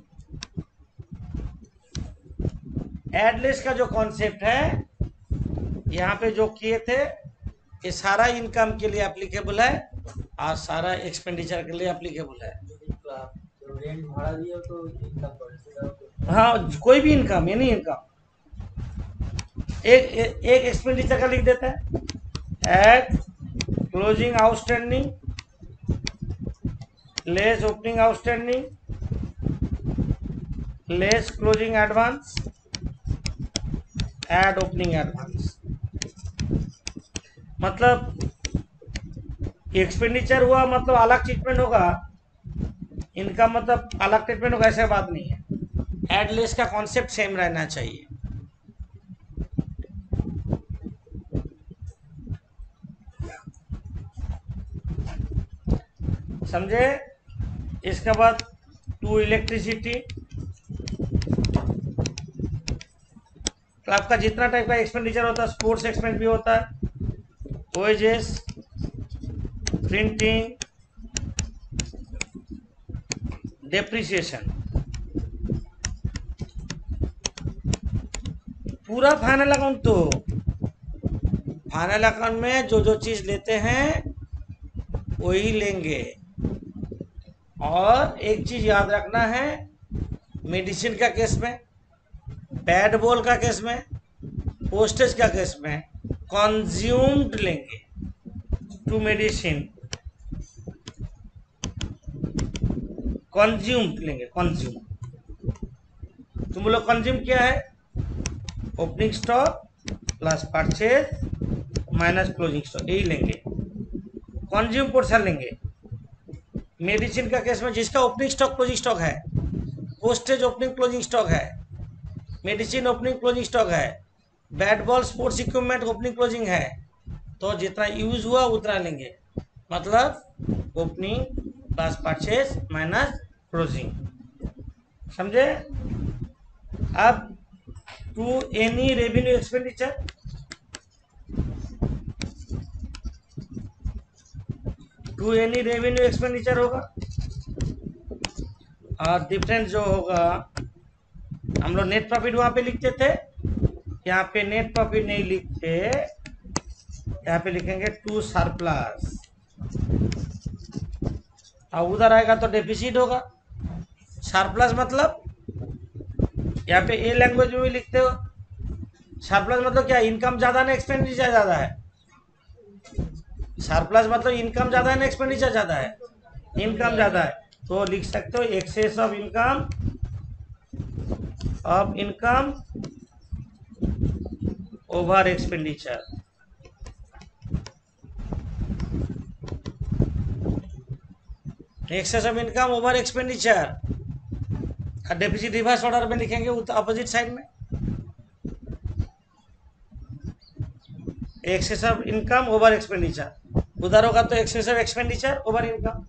add less का जो कॉन्सेप्ट है यहाँ पे जो किए थे, ये सारा इनकम के लिए एप्लीकेबल है और सारा एक्सपेंडिचर के लिए एप्लीकेबल है। रेंट भाड़ा दिया तो इनकम पड़ेगा। हाँ, कोई भी इनकम, एनी इनकम। एक एक एक्सपेंडिचर का लिख देता है, at closing outstanding less opening outstanding less closing advance add opening advance. मतलब एक्सपेंडिचर हुआ मतलब अलग ट्रीटमेंट होगा, इनकम मतलब अलग ट्रीटमेंट होगा, ऐसा बात नहीं है। एड लेस का कॉन्सेप्ट सेम रहना चाहिए। समझे? इसके बाद टू इलेक्ट्रिसिटी, तो आपका जितना टाइप का एक्सपेंडिचर होता है, स्पोर्ट्स एक्सपेंस भी होता है, वेजेस, प्रिंटिंग, डेप्रिसिएशन, पूरा फाइनल अकाउंट। तो फाइनल अकाउंट में जो जो चीज लेते हैं वही लेंगे। और एक चीज याद रखना है, मेडिसिन का केस में, बैट बॉल का केस में, पोस्टेज का केस में कंज्यूम्ड लेंगे। टू मेडिसिन कंज्यूम्ड लेंगे, कंज्यूम। तुम लोग कंज्यूम क्या है? Opening stock plus purchase minus closing stock, यही लेंगे। कंज्यूम पोर्शन लेंगे। मेडिसिन का केस में जिसका ओपनिंग स्टॉक क्लोजिंग स्टॉक है, पोस्टेज ओपनिंग क्लोजिंग स्टॉक है, मेडिसिन ओपनिंग क्लोजिंग स्टॉक है, bat ball sports equipment opening closing है, तो जितना यूज हुआ उतना लेंगे। मतलब opening plus purchase minus closing, समझे? अब to any revenue expenditure, to any revenue expenditure होगा। और डिफरेंस जो होगा, हम लोग नेट प्रॉफिट वहां पे लिखते थे, यहाँ पे नेट प्रॉफिट नहीं लिखते, यहाँ पे लिखेंगे टू सरप्लस। और उधर आएगा तो डेफिसिट होगा। सरप्लस मतलब यहाँ पे ए लैंग्वेज में भी लिखते हो। सरप्लस मतलब क्या? इनकम ज्यादा ना एक्सपेंडिचर ज्यादा है। सरप्लस मतलब इनकम ज्यादा है ना एक्सपेंडिचर ज्यादा है? इनकम ज्यादा है, तो लिख सकते हो excess of income, of income over expenditure. Excess of income over expenditure. Deficit reverse order में लिखेंगे अपोजिट साइड में, excess of income over expenditure. उधर होगा तो excess of expenditure over income.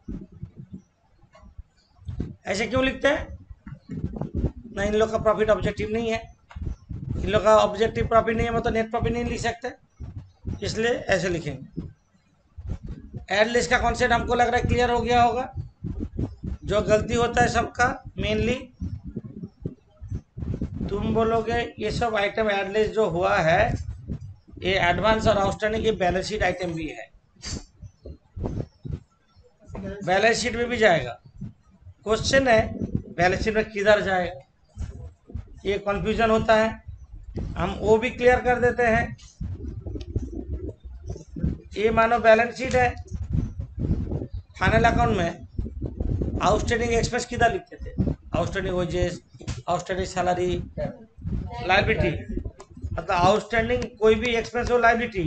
ऐसे क्यों लिखते हैं? ना, इन लोग का प्रॉफिट ऑब्जेक्टिव नहीं है। इन लोग का ऑब्जेक्टिव प्रॉफिट नहीं है, मतलब नेट प्रॉफिट नहीं लिख सकते, इसलिए ऐसे लिखेंगे। एड लिस्ट का कॉन्सेप्ट हमको लग रहा है क्लियर हो गया होगा। जो गलती होता है सबका मेनली, तुम बोलोगे ये सब आइटम एड लिस्ट जो हुआ है, ये एडवांस और आउटस्टैंडिंग, ये बैलेंस शीट आइटम भी है, बैलेंस शीट में भी जाएगा। क्वेश्चन है बैलेंस शीट में किधर जाएगा, ये कंफ्यूजन होता है, हम वो भी क्लियर कर देते हैं। ये मानो बैलेंस शीट है, फाइनल अकाउंट में आउटस्टैंडिंग एक्सपेंस किधर लिखते थे? Outstanding wages, outstanding salary, liability. मतलब आउटस्टैंडिंग कोई भी एक्सपेंस हो लायबिलिटी,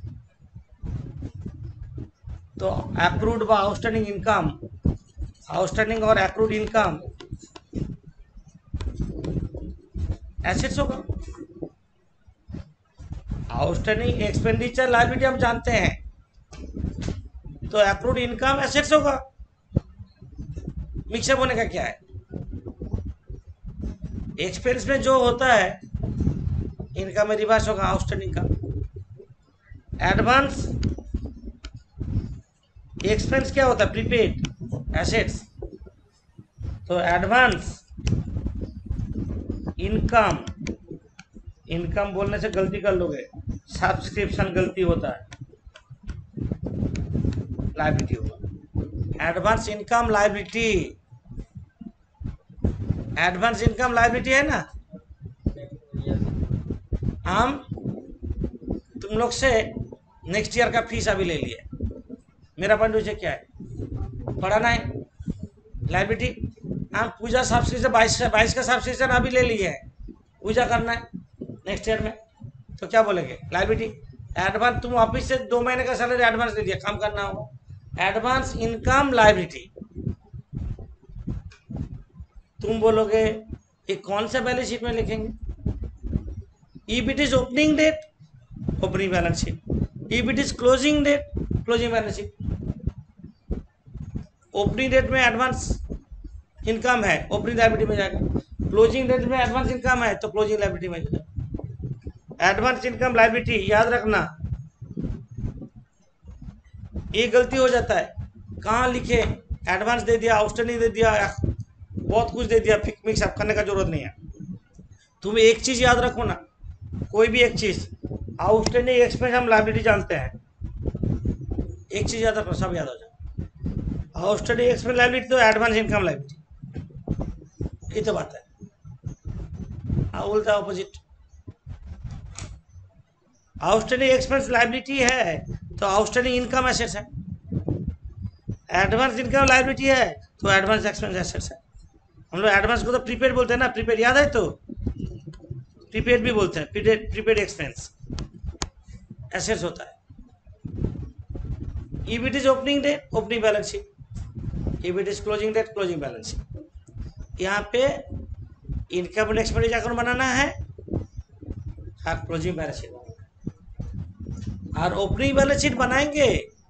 तो अप्रूव्ड व आउटस्टैंडिंग इनकम, आउटस्टैंडिंग और अप्रूव्ड इनकम एसेट्स होगा। आउटस्टैंडिंग एक्सपेंडिचर लायबिलिटी हम जानते हैं, तो अप्रूव्ड इनकम एसेट्स होगा। मिक्सअप होने का क्या है? एक्सपेंस में जो होता है इनकम में रिवर्स होगा आउटस्टैंडिंग का। एडवांस एक्सपेंस क्या होता है? प्रीपेड एसेट्स, तो एडवांस इनकम, इनकम बोलने से गलती कर लोगे, सब्सक्रिप्शन गलती होता है, लायबिलिटी होगा। Advance income liability, advance income liability है ना। हम तुम लोग से नेक्स्ट ईयर का फीस अभी ले लिए, मेरा पॉइंट ऑफ व्यू क्या है? पढ़ाना है लायबिलिटी। हम पूजा सब्सक्रिप्शन बाईस बाईस का सब्सक्रिप्शन अभी ले लिए है, पूजा करना है नेक्स्ट ईयर में, तो क्या बोलेंगे? लायबिलिटी। एडवांस तुम ऑफिस से दो महीने का सैलरी एडवांस ले लिया, काम करना होगा, एडवांस इनकम लायबिलिटी। तुम बोलोगे ये कौन सा बैलेंस शीट में लिखेंगे? EBT is opening date, opening balance sheet. EBT is closing date, closing balance sheet. Opening date में एडवांस इनकम है, ओपनिंग लायबिलिटी में जाएगा। क्लोजिंग डेट में एडवांस इनकम है, तो क्लोजिंग लायबिलिटी में जाएगा। एडवांस इनकम लायबिलिटी याद रखना, ये गलती हो जाता है। कहाँ लिखे, एडवांस दे दिया, आउटस्टैंडिंग दे दिया, बहुत कुछ दे दिया, मिक्स अप करने का जरूरत नहीं है। तुम एक चीज याद रखो ना, कोई भी एक चीज, आउटस्टैंडिंग एक्सपेंस हम लायबिलिटी जानते हैं, एक चीज याद रखो, सब याद हो जाए। आउटस्टैंडिंग एक्सपेंस लायबिलिटी तो एडवांस इनकम लायबिलिटी, ये तो बात है। हाँ, बोलता है ऑपोजिट। आउटस्टैंडिंग एक्सपेंस लायबिलिटी है तो आउटस्टैंडिंग इनकम एसेट्स है, एडवांस इनकम लायबिलिटी है तो एडवांस एक्सपेंस एसेट्स है। हम लोग एडवांस को तो प्रीपेड बोलते हैं ना, प्रीपेड याद है, तो प्रीपेड भी बोलते हैं, प्रीपेड प्रीपेड एक्सपेंस एसेट्स होता है। EBT is opening date, opening balance sheet, EBT is closing date, closing balance sheet. यहाँ पे इनकम एंड एक्सपेंडिचर अकाउंट बनाना है, हाँ क्लोजिंग बैलेंस शीट, और ओपनिंग बैलेंस शीट बनाएंगे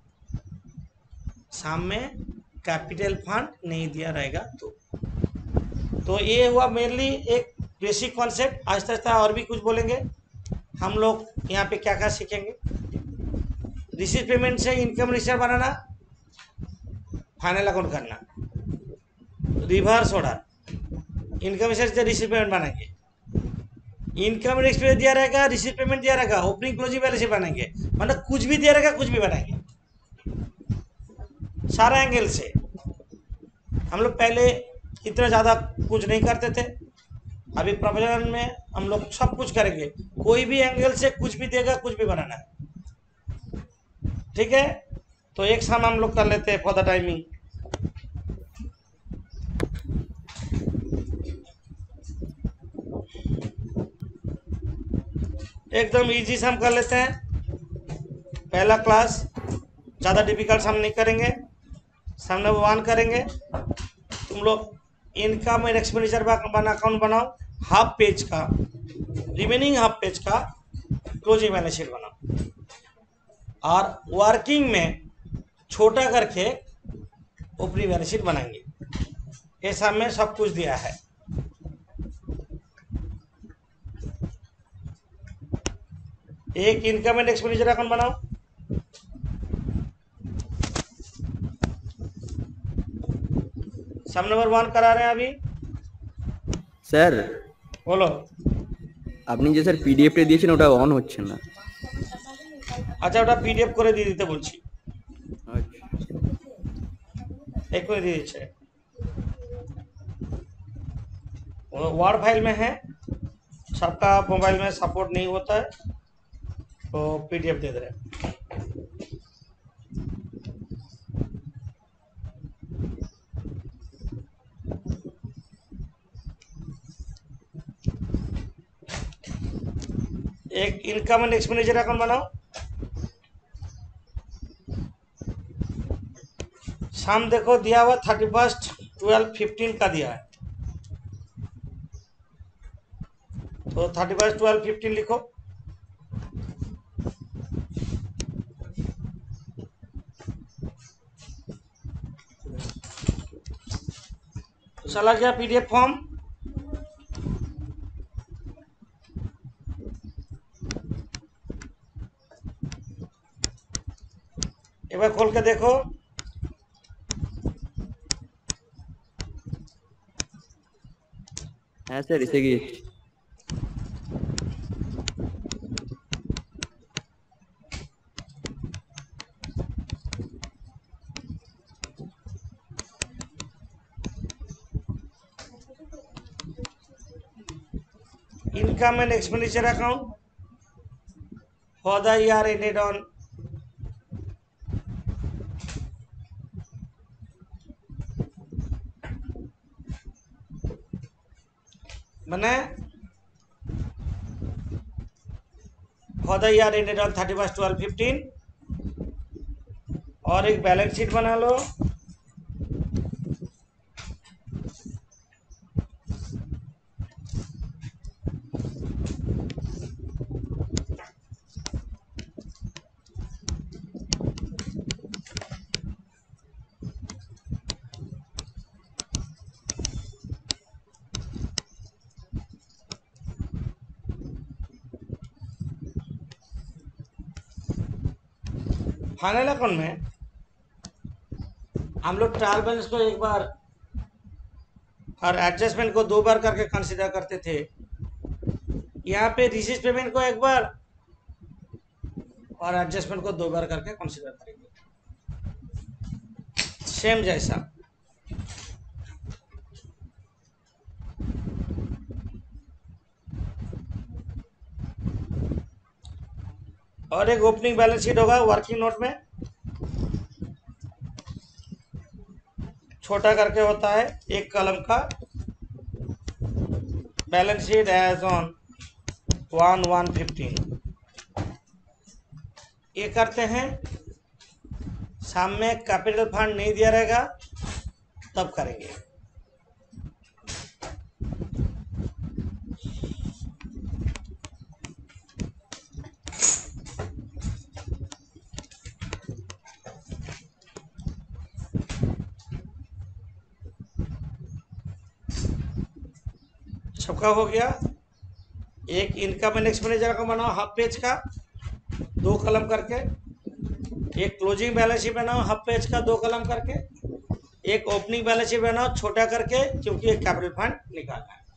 सामने कैपिटल फंड नहीं दिया रहेगा तो तो ये हुआ मेनली एक बेसिक कॉन्सेप्ट। आहिस्ता आहिस्ता और भी कुछ बोलेंगे हम लोग। यहाँ पे क्या क्या सीखेंगे, रिसीव पेमेंट से इनकम रजिस्टर बनाना, फाइनल अकाउंट करना, रिवर्स ऑर्डर, इनकम रजिस्टर से रिसीव पेमेंट बनाएंगे, इनकम एक्सपेंस दिया रहेगा, रिसीव पेमेंट दिया रहेगा, ओपनिंग क्लोजिंग बैलेंस शीट बनाएंगे, मतलब कुछ भी दिया रहेगा, कुछ भी बनाएंगे सारा एंगल से। हम लोग पहले इतना ज़्यादा कुछ नहीं करते थे, अभी प्रोफेशनल में हम लोग सब कुछ करेंगे, कोई भी एंगल से कुछ भी देगा, कुछ भी बनाना है, ठीक है। तो एक साम हम लोग कर लेते हैं फॉर द टाइमिंग। एकदम इजी सम कर लेते हैं, पहला क्लास, ज़्यादा डिफिकल्ट हम नहीं करेंगे। सम नंबर वन करेंगे, तुम लोग इनकम एंड एक्सपेंडिचर बना अकाउंट बनाओ, हाफ पेज का, रिमेनिंग हाफ पेज का क्लोजिंग बैलेंस शीट बनाओ, और वर्किंग में छोटा करके ओपनिंग बैलेंस शीट बनाएंगे। ये सब में सब कुछ दिया है। एक इनकम एंड एक्सपेंडिचर अकाउंट बनाओ, सम नंबर वन करा रहे हैं अभी। স্যার बोलो। আপনি যে স্যার পিডিএফটা দিয়েছেন ওটা অন হচ্ছে না। আচ্ছা, ওটা পিডিএফ করে দিয়ে দিতে বলছি, আচ্ছা एक করে দিয়ে দিচ্ছে, वर्ड फाइल में है, सबका मोबाइल में सपोर्ट नहीं होता है तो पीडीएफ दे दे रहे हैं। एक इनकम एंड एक्सपेंडिचर अकाउंट बनाओ, शाम देखो दिया हुआ थर्टी फर्स्ट ट्वेल्व फिफ्टीन का दिया है, तो थर्टी फर्स्ट ट्वेल्व फिफ्टीन लिखो। चला गया पीडीएफ फॉर्म। एक बार खोल के देखो, হ্যাঁ স্যার এসে গিয়েছি। income and expenditure account for the year ended on मैंने for the year ended on thirty first twelve fifteen, और एक बैलेंस शीट बना लो। फाइनल अकाउंट में हम लोग ट्रायल बैलेंस को एक बार और एडजस्टमेंट को दो बार करके कंसीडर करते थे। यहाँ पे रिसीव पेमेंट को एक बार और एडजस्टमेंट को दो बार करके कंसीडर करेंगे, सेम जैसा। और एक ओपनिंग बैलेंस शीट होगा वर्किंग नोट में, छोटा करके होता है एक कलम का। Balance sheet as on one one fifteen ये करते हैं। सामने कैपिटल फंड नहीं दिया रहेगा तब करेंगे। सबका हो गया। एक इनकम एंड एक्सपेंडिचर का बनाओ हाफ पेज का दो कलम करके, एक क्लोजिंग बैलेंस शीट बनाओ हाफ पेज का दो कलम करके, एक ओपनिंग बैलेंस शीट बनाओ छोटा करके क्योंकि एक कैपिटल फंड निकालना है।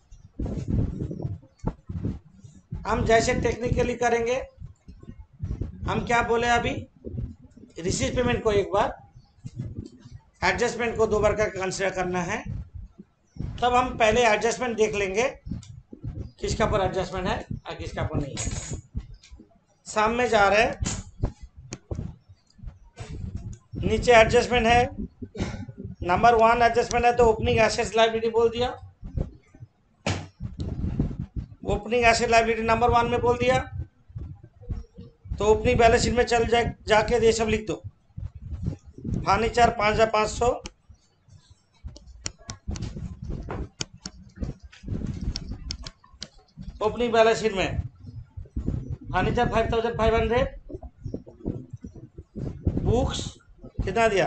हम जैसे टेक्निकली करेंगे, हम क्या बोले अभी, रिसीव पेमेंट को एक बार, एडजस्टमेंट को दो बार करके कंसिडर करना है। तब हम पहले एडजस्टमेंट देख लेंगे किसका पर एडजस्टमेंट है और किसका पर नहीं है। सामने जा रहे हैं, नीचे एडजस्टमेंट है। नंबर वन एडजस्टमेंट है तो ओपनिंग एसेट्स लायबिलिटी बोल दिया, opening asset liability number one में बोल दिया। तो ओपनिंग बैलेंस शीट में चल जाए, जाके ये सब लिख दो। फर्नीचर पाँच हजार पाँच सौ, ओपनिंग बैलेंस शीट में furniture five thousand five hundred, books कितना दिया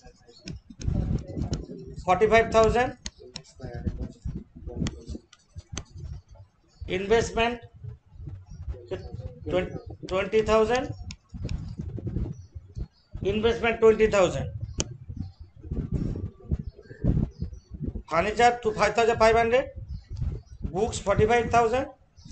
forty five thousand, investment twenty thousand, investment twenty thousand, furniture two five thousand five hundred, books forty five thousand.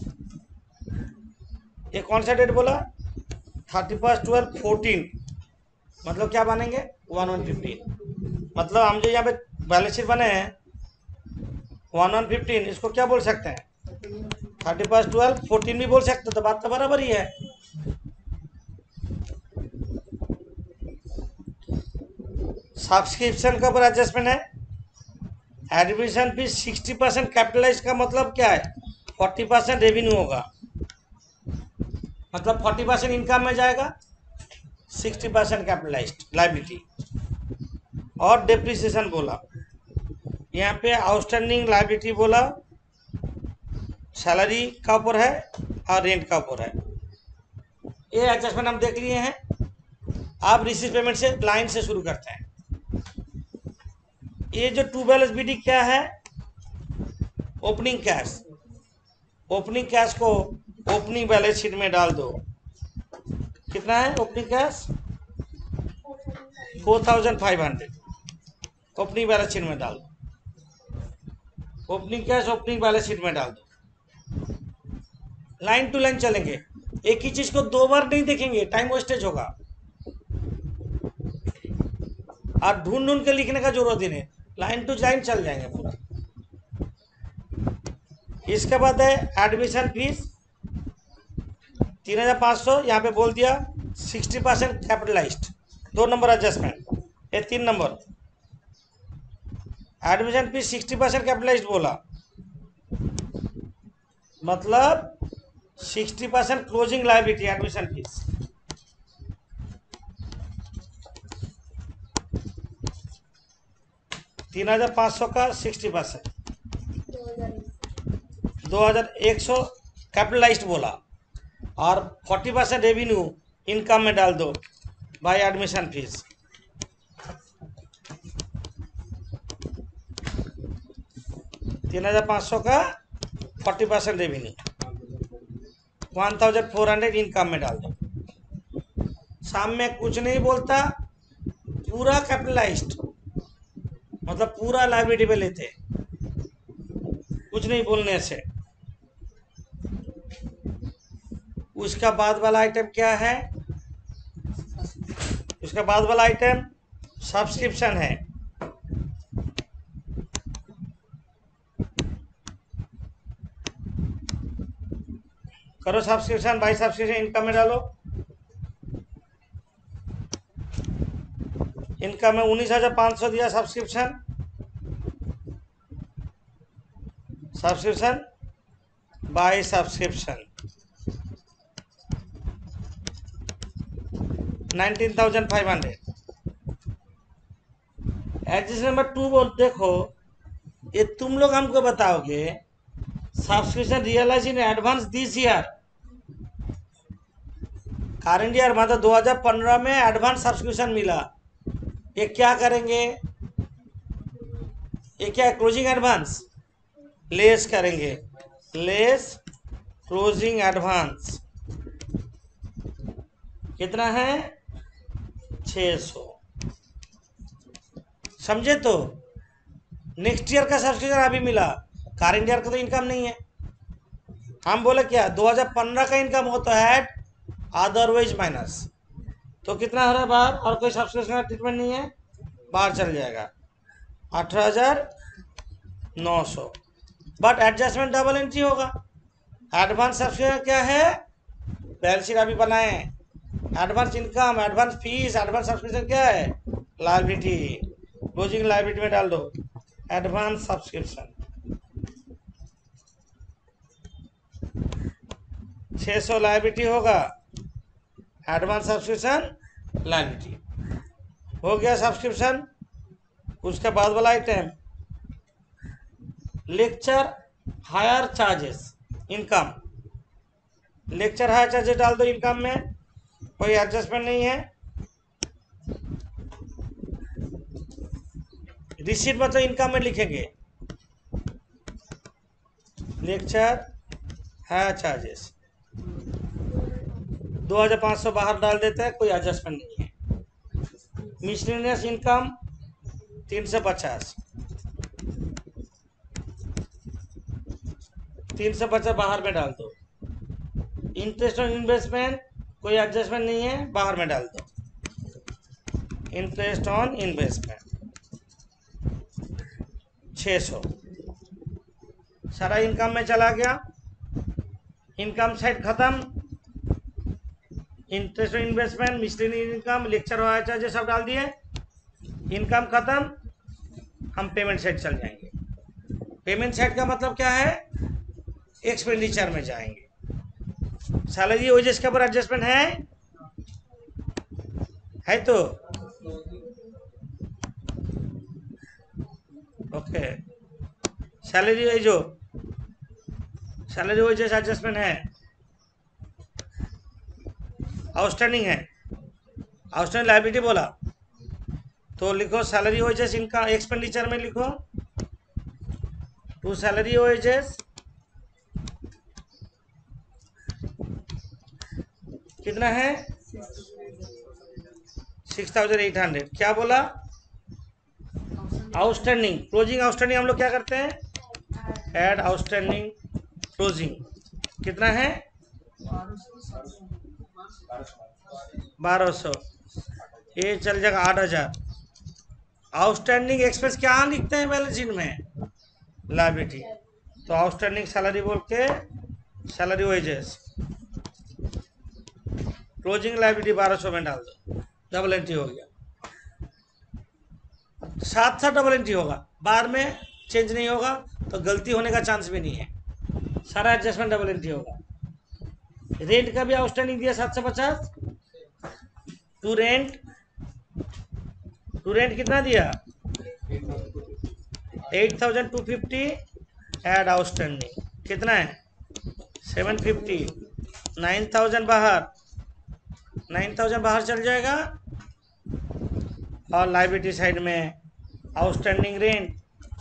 ये कौन सा डेट बोला, थर्टी फर्स्ट ट्वेल्व फोर्टीन, मतलब क्या बनेंगे वन वन फिफ्टीन। मतलब हम जो यहाँ पे बैलेंस शीट बने हैं वन वन फिफ्टीन, इसको क्या बोल सकते हैं, थर्टी फर्स्ट ट्वेल्व फोर्टीन भी बोल सकते, तो बात तो बराबर ही है। सब्सक्रिप्शन का पर एडजस्टमेंट है। Admission fees sixty percent capitalize का मतलब क्या है, फोर्टी परसेंट रेवेन्यू होगा, मतलब फोर्टी परसेंट इनकम में जाएगा, सिक्सटी परसेंट कैपिटलाइज्ड लायबिलिटी। और डेप्रिसिएशन बोला, यहाँ पे आउटस्टैंडिंग लायबिलिटी बोला, सैलरी का ऊपर है और रेंट का ऊपर है। ये एडजस्टमेंट हम देख लिए हैं। आप रिसीव पेमेंट से लाइन से शुरू करते हैं। ये जो टू बैलेंस बीडी क्या है, ओपनिंग कैश। ओपनिंग कैश को ओपनिंग बैलेंस शीट में डाल दो। कितना है opening cash, four thousand five hundred, opening balance sheet में डाल दो। Opening cash opening balance sheet में डाल दो। लाइन टू लाइन चलेंगे, एक ही चीज को दो बार नहीं देखेंगे, टाइम वेस्टेज होगा। और ढूंढ ढूंढ के लिखने का जरूरत ही नहीं, लाइन टू लाइन चल जाएंगे पूरा। इसके बाद है एडमिशन फीस तीन हजार पाँच सौ, यहाँ पे बोल दिया सिक्सटी परसेंट कैपिटलाइज्ड, दो नंबर एडजस्टमेंट, ये तीन नंबर। Admission fees sixty percent capitalized बोला, मतलब sixty percent closing liability admission fees. तीन हजार पाँच सौ का सिक्सटी परसेंट, दो हजार एक सौ कैपिटलाइज्ड बोला, और फोर्टी परसेंट रेवेन्यू इनकम में डाल दो बाय एडमिशन फीस। तीन हजार पाँच सौ का forty percent revenue one thousand four hundred income में डाल दो। सामने कुछ नहीं बोलता, पूरा कैपिटलाइज्ड, मतलब पूरा लाइबिलिटी पे लेते, कुछ नहीं बोलने से। उसका बाद वाला आइटम क्या है? उसका बाद वाला आइटम सब्सक्रिप्शन है। करो सब्सक्रिप्शन, बाई सब्सक्रिप्शन इनकम में डालो। इनकम में उन्नीस हजार पाँच सौ दिया subscription, subscription by subscription nineteen thousand five hundred. Adjust number two बोल, देखो ये तुम लोग हमको बताओगे subscription realise in advance this year, current year मतलब दो हज़ार पंद्रह में एडवांस सब्सक्रिप्शन मिला, ये क्या करेंगे? ये क्या क्लोजिंग एडवांस लेस करेंगे, लेस क्लोजिंग एडवांस कितना है? छः सौ। समझे? तो नेक्स्ट ईयर का सब्सक्रिप्शन अभी मिला, करंट ईयर का तो इनकम नहीं है। हम बोले क्या दो हज़ार पंद्रह का इनकम हो तो ऐड, अदरवाइज माइनस, तो कितना हो रहा है बाहर? और कोई सब्सक्रिप्शन का ट्रीटमेंट नहीं है, बाहर चल जाएगा अठारह हजार नौ सौ। बट एडजस्टमेंट डबल एंट्री होगा। एडवांस सब्सक्रिप्शन क्या है? बैलेंस शीट अभी बनाए, advance income, advance fees, advance subscription क्या है? लायबिलिटी, क्लोजिंग लायबिलिटी में डाल दो एडवांस सब्सक्रिप्शन छः सौ लायबिलिटी होगा, एडवांस सब्सक्रिप्शन लायबिलिटी हो गया सब्सक्रिप्शन। उसके बाद वाला item lecture hire charges income, lecture hire charges डाल दो इनकम में, कोई एडजस्टमेंट नहीं है। रिसीट मतलब इनकम में लिखेंगे लेक्चर हायर चार्जेस दो हज़ार पाँच सौ बाहर डाल देते हैं, कोई एडजस्टमेंट नहीं है। मिसलेनियस इनकम तीन सौ पचास, तीन सौ पचास बाहर में डाल दो। इंटरेस्ट ऑन इन्वेस्टमेंट कोई एडजस्टमेंट नहीं है, बाहर में डाल दो इंटरेस्ट ऑन इन्वेस्टमेंट छः सौ। सारा इनकम में चला गया, इनकम साइड खत्म। Interest on investment, miscellaneous income, lecture via charges सब डाल दिए, इनकम खत्म। हम पेमेंट साइड चल जाएंगे। पेमेंट साइड का मतलब क्या है? एक्सपेंडिचर में जाएंगे। सैलरी वेजेस के ऊपर एडजस्टमेंट है है तो ओके, सैलरी वेज जो सैलरी वेजेस एडजस्टमेंट है, आउटस्टैंडिंग है, आउटस्टैंडिंग लायबिलिटी बोला तो लिखो सैलरी वेजेस इनका एक्सपेंडिचर में लिखो टू सैलरी वेजेस कितना है? Six thousand eight hundred. क्या बोला? आउटस्टैंडिंग क्लोजिंग, आउटस्टैंडिंग हम लोग क्या करते हैं? ऐड आउटस्टैंडिंग क्लोजिंग कितना है? बारह सौ। ये चल जाएगा आठ हजार। आउटस्टैंडिंग एक्सपेंस क्या लिखते हैं बैलेंस शीट में? लायबिलिटी। तो आउटस्टैंडिंग सैलरी बोल के सैलरी वेजेस क्लोजिंग लायबिलिटी बारह सौ में डाल दो, डबल एंट्री हो गया। साथ साथ डबल एंट्री होगा, बार में चेंज नहीं होगा तो गलती होने का चांस भी नहीं है, सारा एडजस्टमेंट डबल एंट्री होगा। रेंट का भी आउटस्टैंडिंग दिया सात सौ पचास। टू रेंट, टू रेंट कितना दिया? Eight thousand two fifty. Add outstanding कितना है? Seven fifty. नाइन थाउजेंड बाहर, नाइन थाउजेंड बाहर चल जाएगा। और लायबिलिटी साइड में आउटस्टैंडिंग रेंट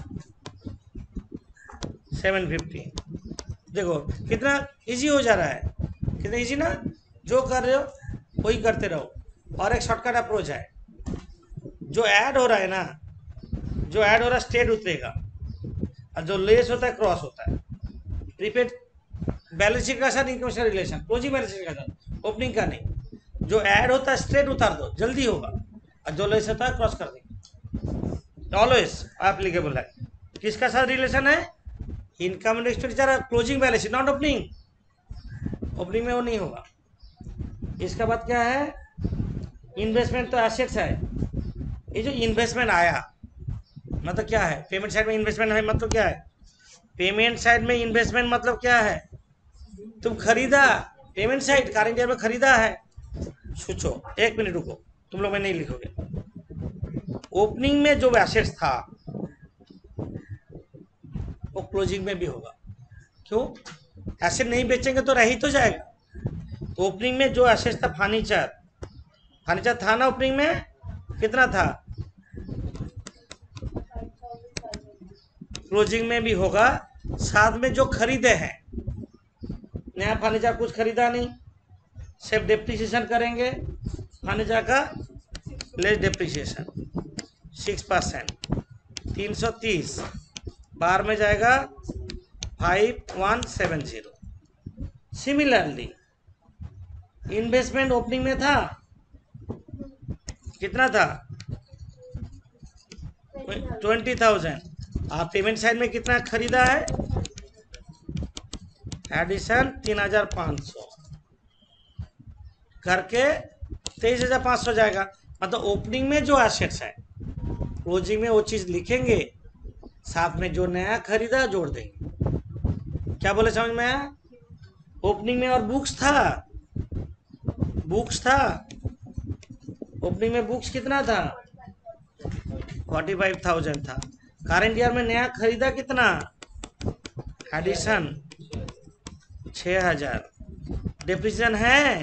सेवन फिफ्टी। देखो कितना इजी हो जा रहा है, कितना इजी ना? जो कर रहे हो वही करते रहो। और एक शॉर्टकट अप्रोच है, जो ऐड हो रहा है ना, जो ऐड हो रहा है स्ट्रेट उतरेगा, और जो लेस होता है क्रॉस होता है। प्रीपेड बैलेंस शीट का साथ इनकम से रिलेशन, क्लोजिंग बैलेंस शीट का साथ, ओपनिंग का नहीं। जो ऐड होता है स्ट्रेट उतार दो, जल्दी होगा, और जो लेस होता है क्रॉस कर देंगे। ऑलवेज एप्लीकेबल है। किसका साथ रिलेशन है? Income and expenditure, closing balance sheet, not opening. Opening में वो नहीं होगा। इसका बाद क्या है? इन्वेस्टमेंट तो एसेट्स है। ये जो इन्वेस्टमेंट आया मतलब क्या है? पेमेंट साइड में इन्वेस्टमेंट है मतलब क्या है? पेमेंट साइड में इन्वेस्टमेंट मतलब क्या है? तुम खरीदा, पेमेंट साइड करेंट ईयर में खरीदा है। सोचो, एक मिनट रुको, तुम लोग में नहीं लिखोगे। ओपनिंग में जो एसेट्स था वो क्लोजिंग में भी होगा। क्यों? एसेट नहीं बेचेंगे तो रह ही तो जाएगा। तो ओपनिंग में जो एसेट्स था, फर्नीचर, फर्नीचर था ना ओपनिंग में, कितना था? क्लोजिंग में भी होगा। साथ में जो खरीदे हैं, नया फर्नीचर कुछ खरीदा नहीं, सिर्फ डेप्रिसिएशन करेंगे फर्नीचर का, लेस डेप्रिसिएशन सिक्स परसेंट, तीन सौ तीस बार में जाएगा five one seven zero. Similarly investment opening में था, कितना था? Twenty thousand. आप पेमेंट साइड में कितना खरीदा है? एडिशन तीन हजार पाँच सौ करके तेईस हजार पाँच सौ जाएगा। मतलब ओपनिंग में जो एसेट्स है, क्लोजिंग में वो चीज लिखेंगे, साथ में जो नया खरीदा जोड़ देंगे। क्या बोले समझ में आया? ओपनिंग में और बुक्स था, बुक्स था ओपनिंग में, बुक्स कितना था? फोर्टी फाइव थाउजेंड था। करेंट ईयर में नया खरीदा कितना? एडिशन छः हजार। डेप्रिसिएशन है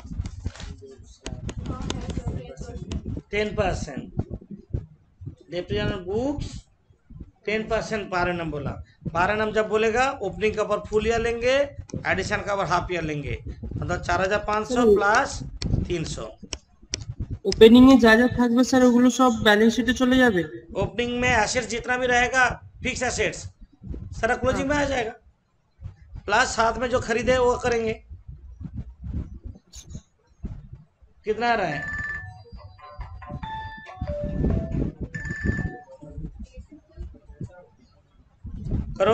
ten percent. Depreciation books ten percent per annum बोला। पार नम जब बोलेगा ओपनिंग का ऊपर फुल ईयर लेंगे, एडिशन का ऊपर हाफ ईयर लेंगे, मतलब चार हजार पाँच सौ प्लस तीन सौ। ওপেনিং এ যা যা থাকবে স্যার ওগুলো সব ব্যালেন্স শিটে চলে যাবে। ओपनिंग में एसेट्स जितना भी रहेगा फिक्स एसेट्स सारा क्लोजिंग में आ जाएगा, प्लस साथ में जो खरीदे वो करेंगे। कितना आ रहा है? करो,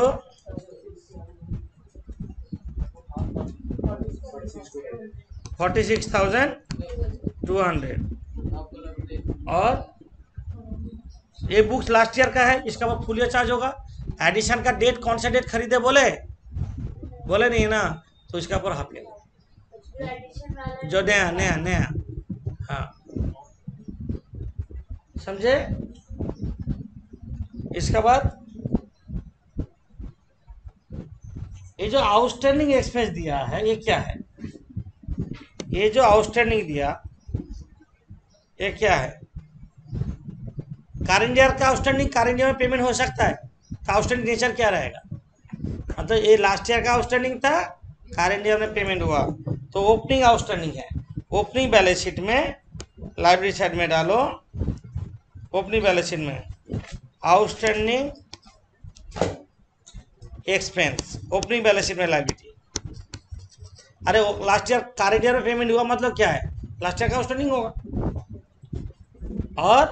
forty six thousand two hundred. और ये बुक्स लास्ट ईयर का है, इसका बाद फुल ईयर चार्ज होगा। एडिशन का डेट कौन सा डेट खरीदे बोले? बोले नहीं ना, तो इसका ऊपर हाफ लेंगे जो नया नया नया। हाँ समझे? इसका बाद ये जो आउटस्टैंडिंग एक्सपेंस दिया है, ये क्या है? ये जो आउटस्टैंडिंग दिया ये क्या है? करेंट ईयर का आउटस्टैंडिंग, करेंट ईयर में पेमेंट हो सकता है, तो आउटस्टैंडिंग नेचर क्या रहेगा? मतलब ये लास्ट ईयर का आउटस्टैंडिंग था, करेंट ईयर में पेमेंट हुआ, तो ओपनिंग आउटस्टैंडिंग है। ओपनिंग बैलेंस शीट में लाइब्रेरी साइड में डालो, ओपनिंग बैलेंस शीट में outstanding expense, opening balance sheet में लाइब्रेरी। अरे लास्ट ईयर करेंट ईयर में पेमेंट हुआ मतलब क्या है? लास्ट ईयर का आउटस्टैंडिंग होगा। और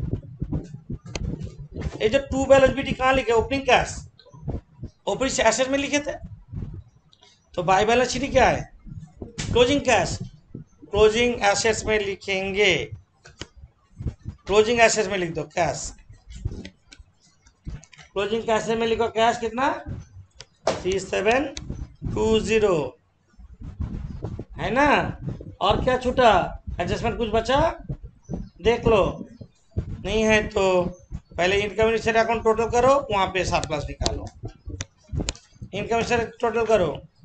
ये जो टू बैलेंस शीट कहाँ लिखे? ओपनिंग कैश, ओपनिंग एसेट में लिखे थे, तो बाय बैलेंस शीट क्या है? Closing cash. क्लोजिंग एसेट्स में लिखेंगे, क्लोजिंग एसेट्स में लिख दो कैश। क्लोजिंग कैश में लिखो कैश कितना? थ्री सेवन टू जीरो है ना। और क्या छूटा? एडजस्टमेंट कुछ बचा? देख लो, नहीं है तो पहले इनकम स्टेट अकाउंट टोटल करो, वहां पे सात प्लस निकालो। इनकम स्टेट टोटल करो।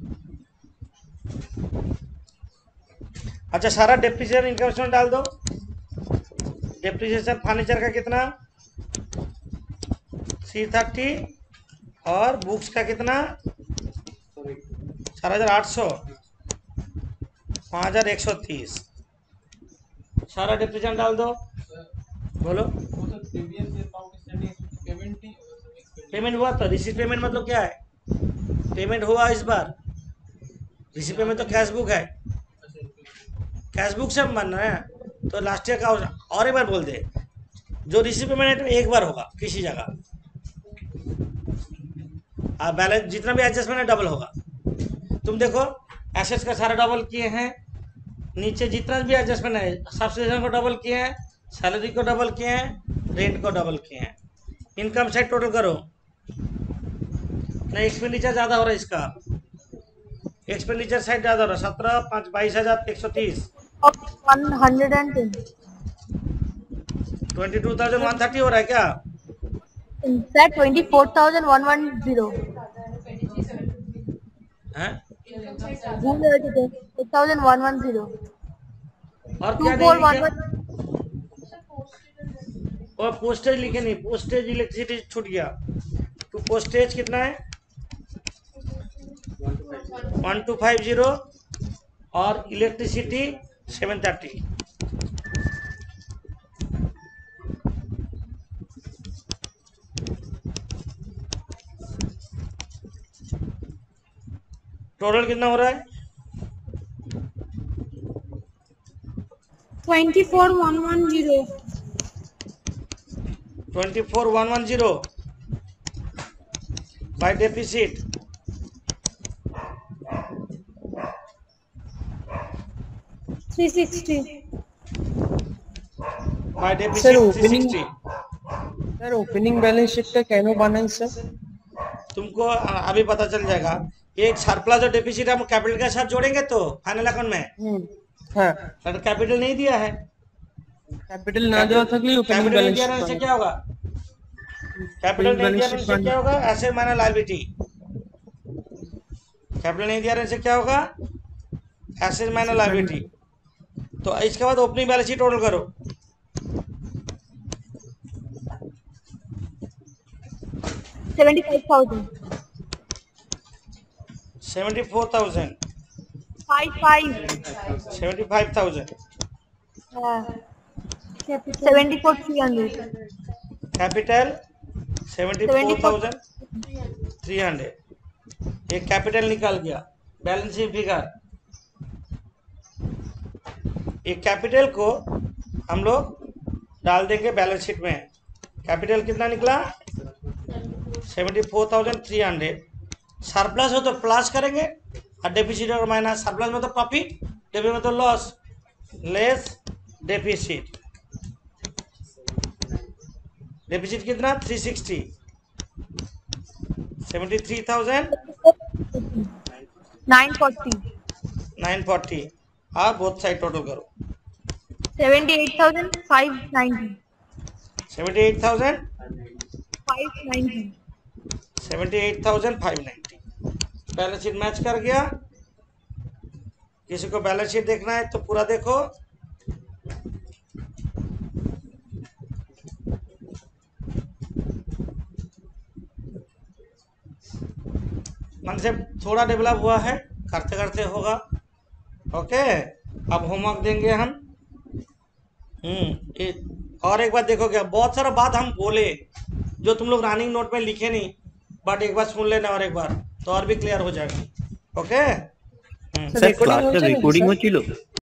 अच्छा, सारा डेप्रिसिएशन इनकम स्टेटमेंट डाल दो। डेप्रिसिएशन फर्नीचर का कितना? C thirty. और बुक्स का कितना? चार हजार आठ सौ, पाँच हजार एक सौ तीस। सारा डिप्रेशन डाल दो। बोलो पेमेंट हुआ तो रिसीव पेमेंट मतलब क्या है? पेमेंट हुआ इस बार, रिसीव पेमेंट तो कैश बुक है, कैश बुक से मन रहे हैं तो लास्ट ईयर का। और एक बार बोल दे, जो रिसीव पेमेंट है एक बार होगा किसी जगह, आप बैलेंस जितना भी एडजस्टमेंट है डबल होगा। तुम देखो एसेट्स का सारा डबल किए हैं, नीचे जितना भी एडजस्टमेंट है सब्सिडाइजेशन को डबल किए हैं, सैलरी को डबल किए हैं, रेंट को डबल किए हैं। इनकम साइड टोटल करो, नहीं एक्सपेंडिचर ज़्यादा हो रहा है इसका, एक्सपेंडिचर साइड ज़्यादा हो रहा है। सत्रह पाँच बाईस हज़ार एक सौ तीस, one hundred ten. Twenty two thousand one thirty हो रहा है क्या? That twenty-four thousand one hundred ten. हैं? भूल गए थे eight thousand one hundred ten. और two क्या four नहीं one लिखे? one. और पोस्टेज लिखे नहीं, पोस्टेज इलेक्ट्रिसिटी छूट गया। तो पोस्टेज कितना है? वन टू फाइव जीरो और इलेक्ट्रिसिटी सेवन थर्टी। टोटल कितना हो रहा है? twenty-four one hundred ten. Twenty four one one zero by deficit three sixty. By sir deficit three opening sixty. Sir opening balance sheet का कैनो बनाए sir? तुमको अ- अभी पता चल जाएगा। एक सरप्लस और डेफिसिट हम कैपिटल के साथ जोड़ेंगे तो फाइनल अकाउंट में, हम्म हाँ, पर कैपिटल नहीं दिया है। कैपिटल ना देवा था कि ओपनिंग कैपिटल नहीं बैलेंस दिया रहने से शीट क्या होगा? कैपिटल नहीं दिया रहने से क्या होगा? Asset minus liability. कैपिटल नहीं दिया रहने से क्या होगा? Asset minus liability. तो इसके बाद ओपनिंग बैलेंस शीट टोटल करो। seventy-five thousand. Seventy four thousand, Five five. Seventy five thousand, Uh, seventy-four three hundred. Capital seventy four thousand three hundred. एक कैपिटल निकाल गया बैलेंस शीट फिगर। एक capital को हम लोग डाल देंगे बैलेंस शीट में। कैपिटल कितना निकला? Seventy four thousand three hundred. Surplus हो तो प्लस करेंगे और डेफिसिट और माइनस। सरप्लस में तो प्रॉफिट, डेफिसिट में तो लॉस, लेस डेफिसिट। डेफिसिट कितना? Three sixty. Seventy three thousand Nine forty. Nine forty. आप बोथ साइड टोटल करो। Seventy-eight thousand five ninety. Seventy eight thousand Five ninety. Seventy eight thousand five ninety. Balance sheet match कर गया। किसी को balance sheet देखना है तो पूरा देखो। कॉन्सेप्ट थोड़ा डेवलप हुआ है, करते करते होगा। ओके, अब होमवर्क देंगे हम। हम्म ए- और एक बार देखोगे, बहुत सारा बात हम बोले जो तुम लोग रनिंग नोट में लिखे नहीं, बट एक बार सुन लेना और एक बार तो और भी क्लियर हो जाएगा। ओके। हम्म सर স্যার রেকর্ডিং ক্লাসটা হচ্ছে নাকি রেকর্ডিং স্যার? হচ্ছিল?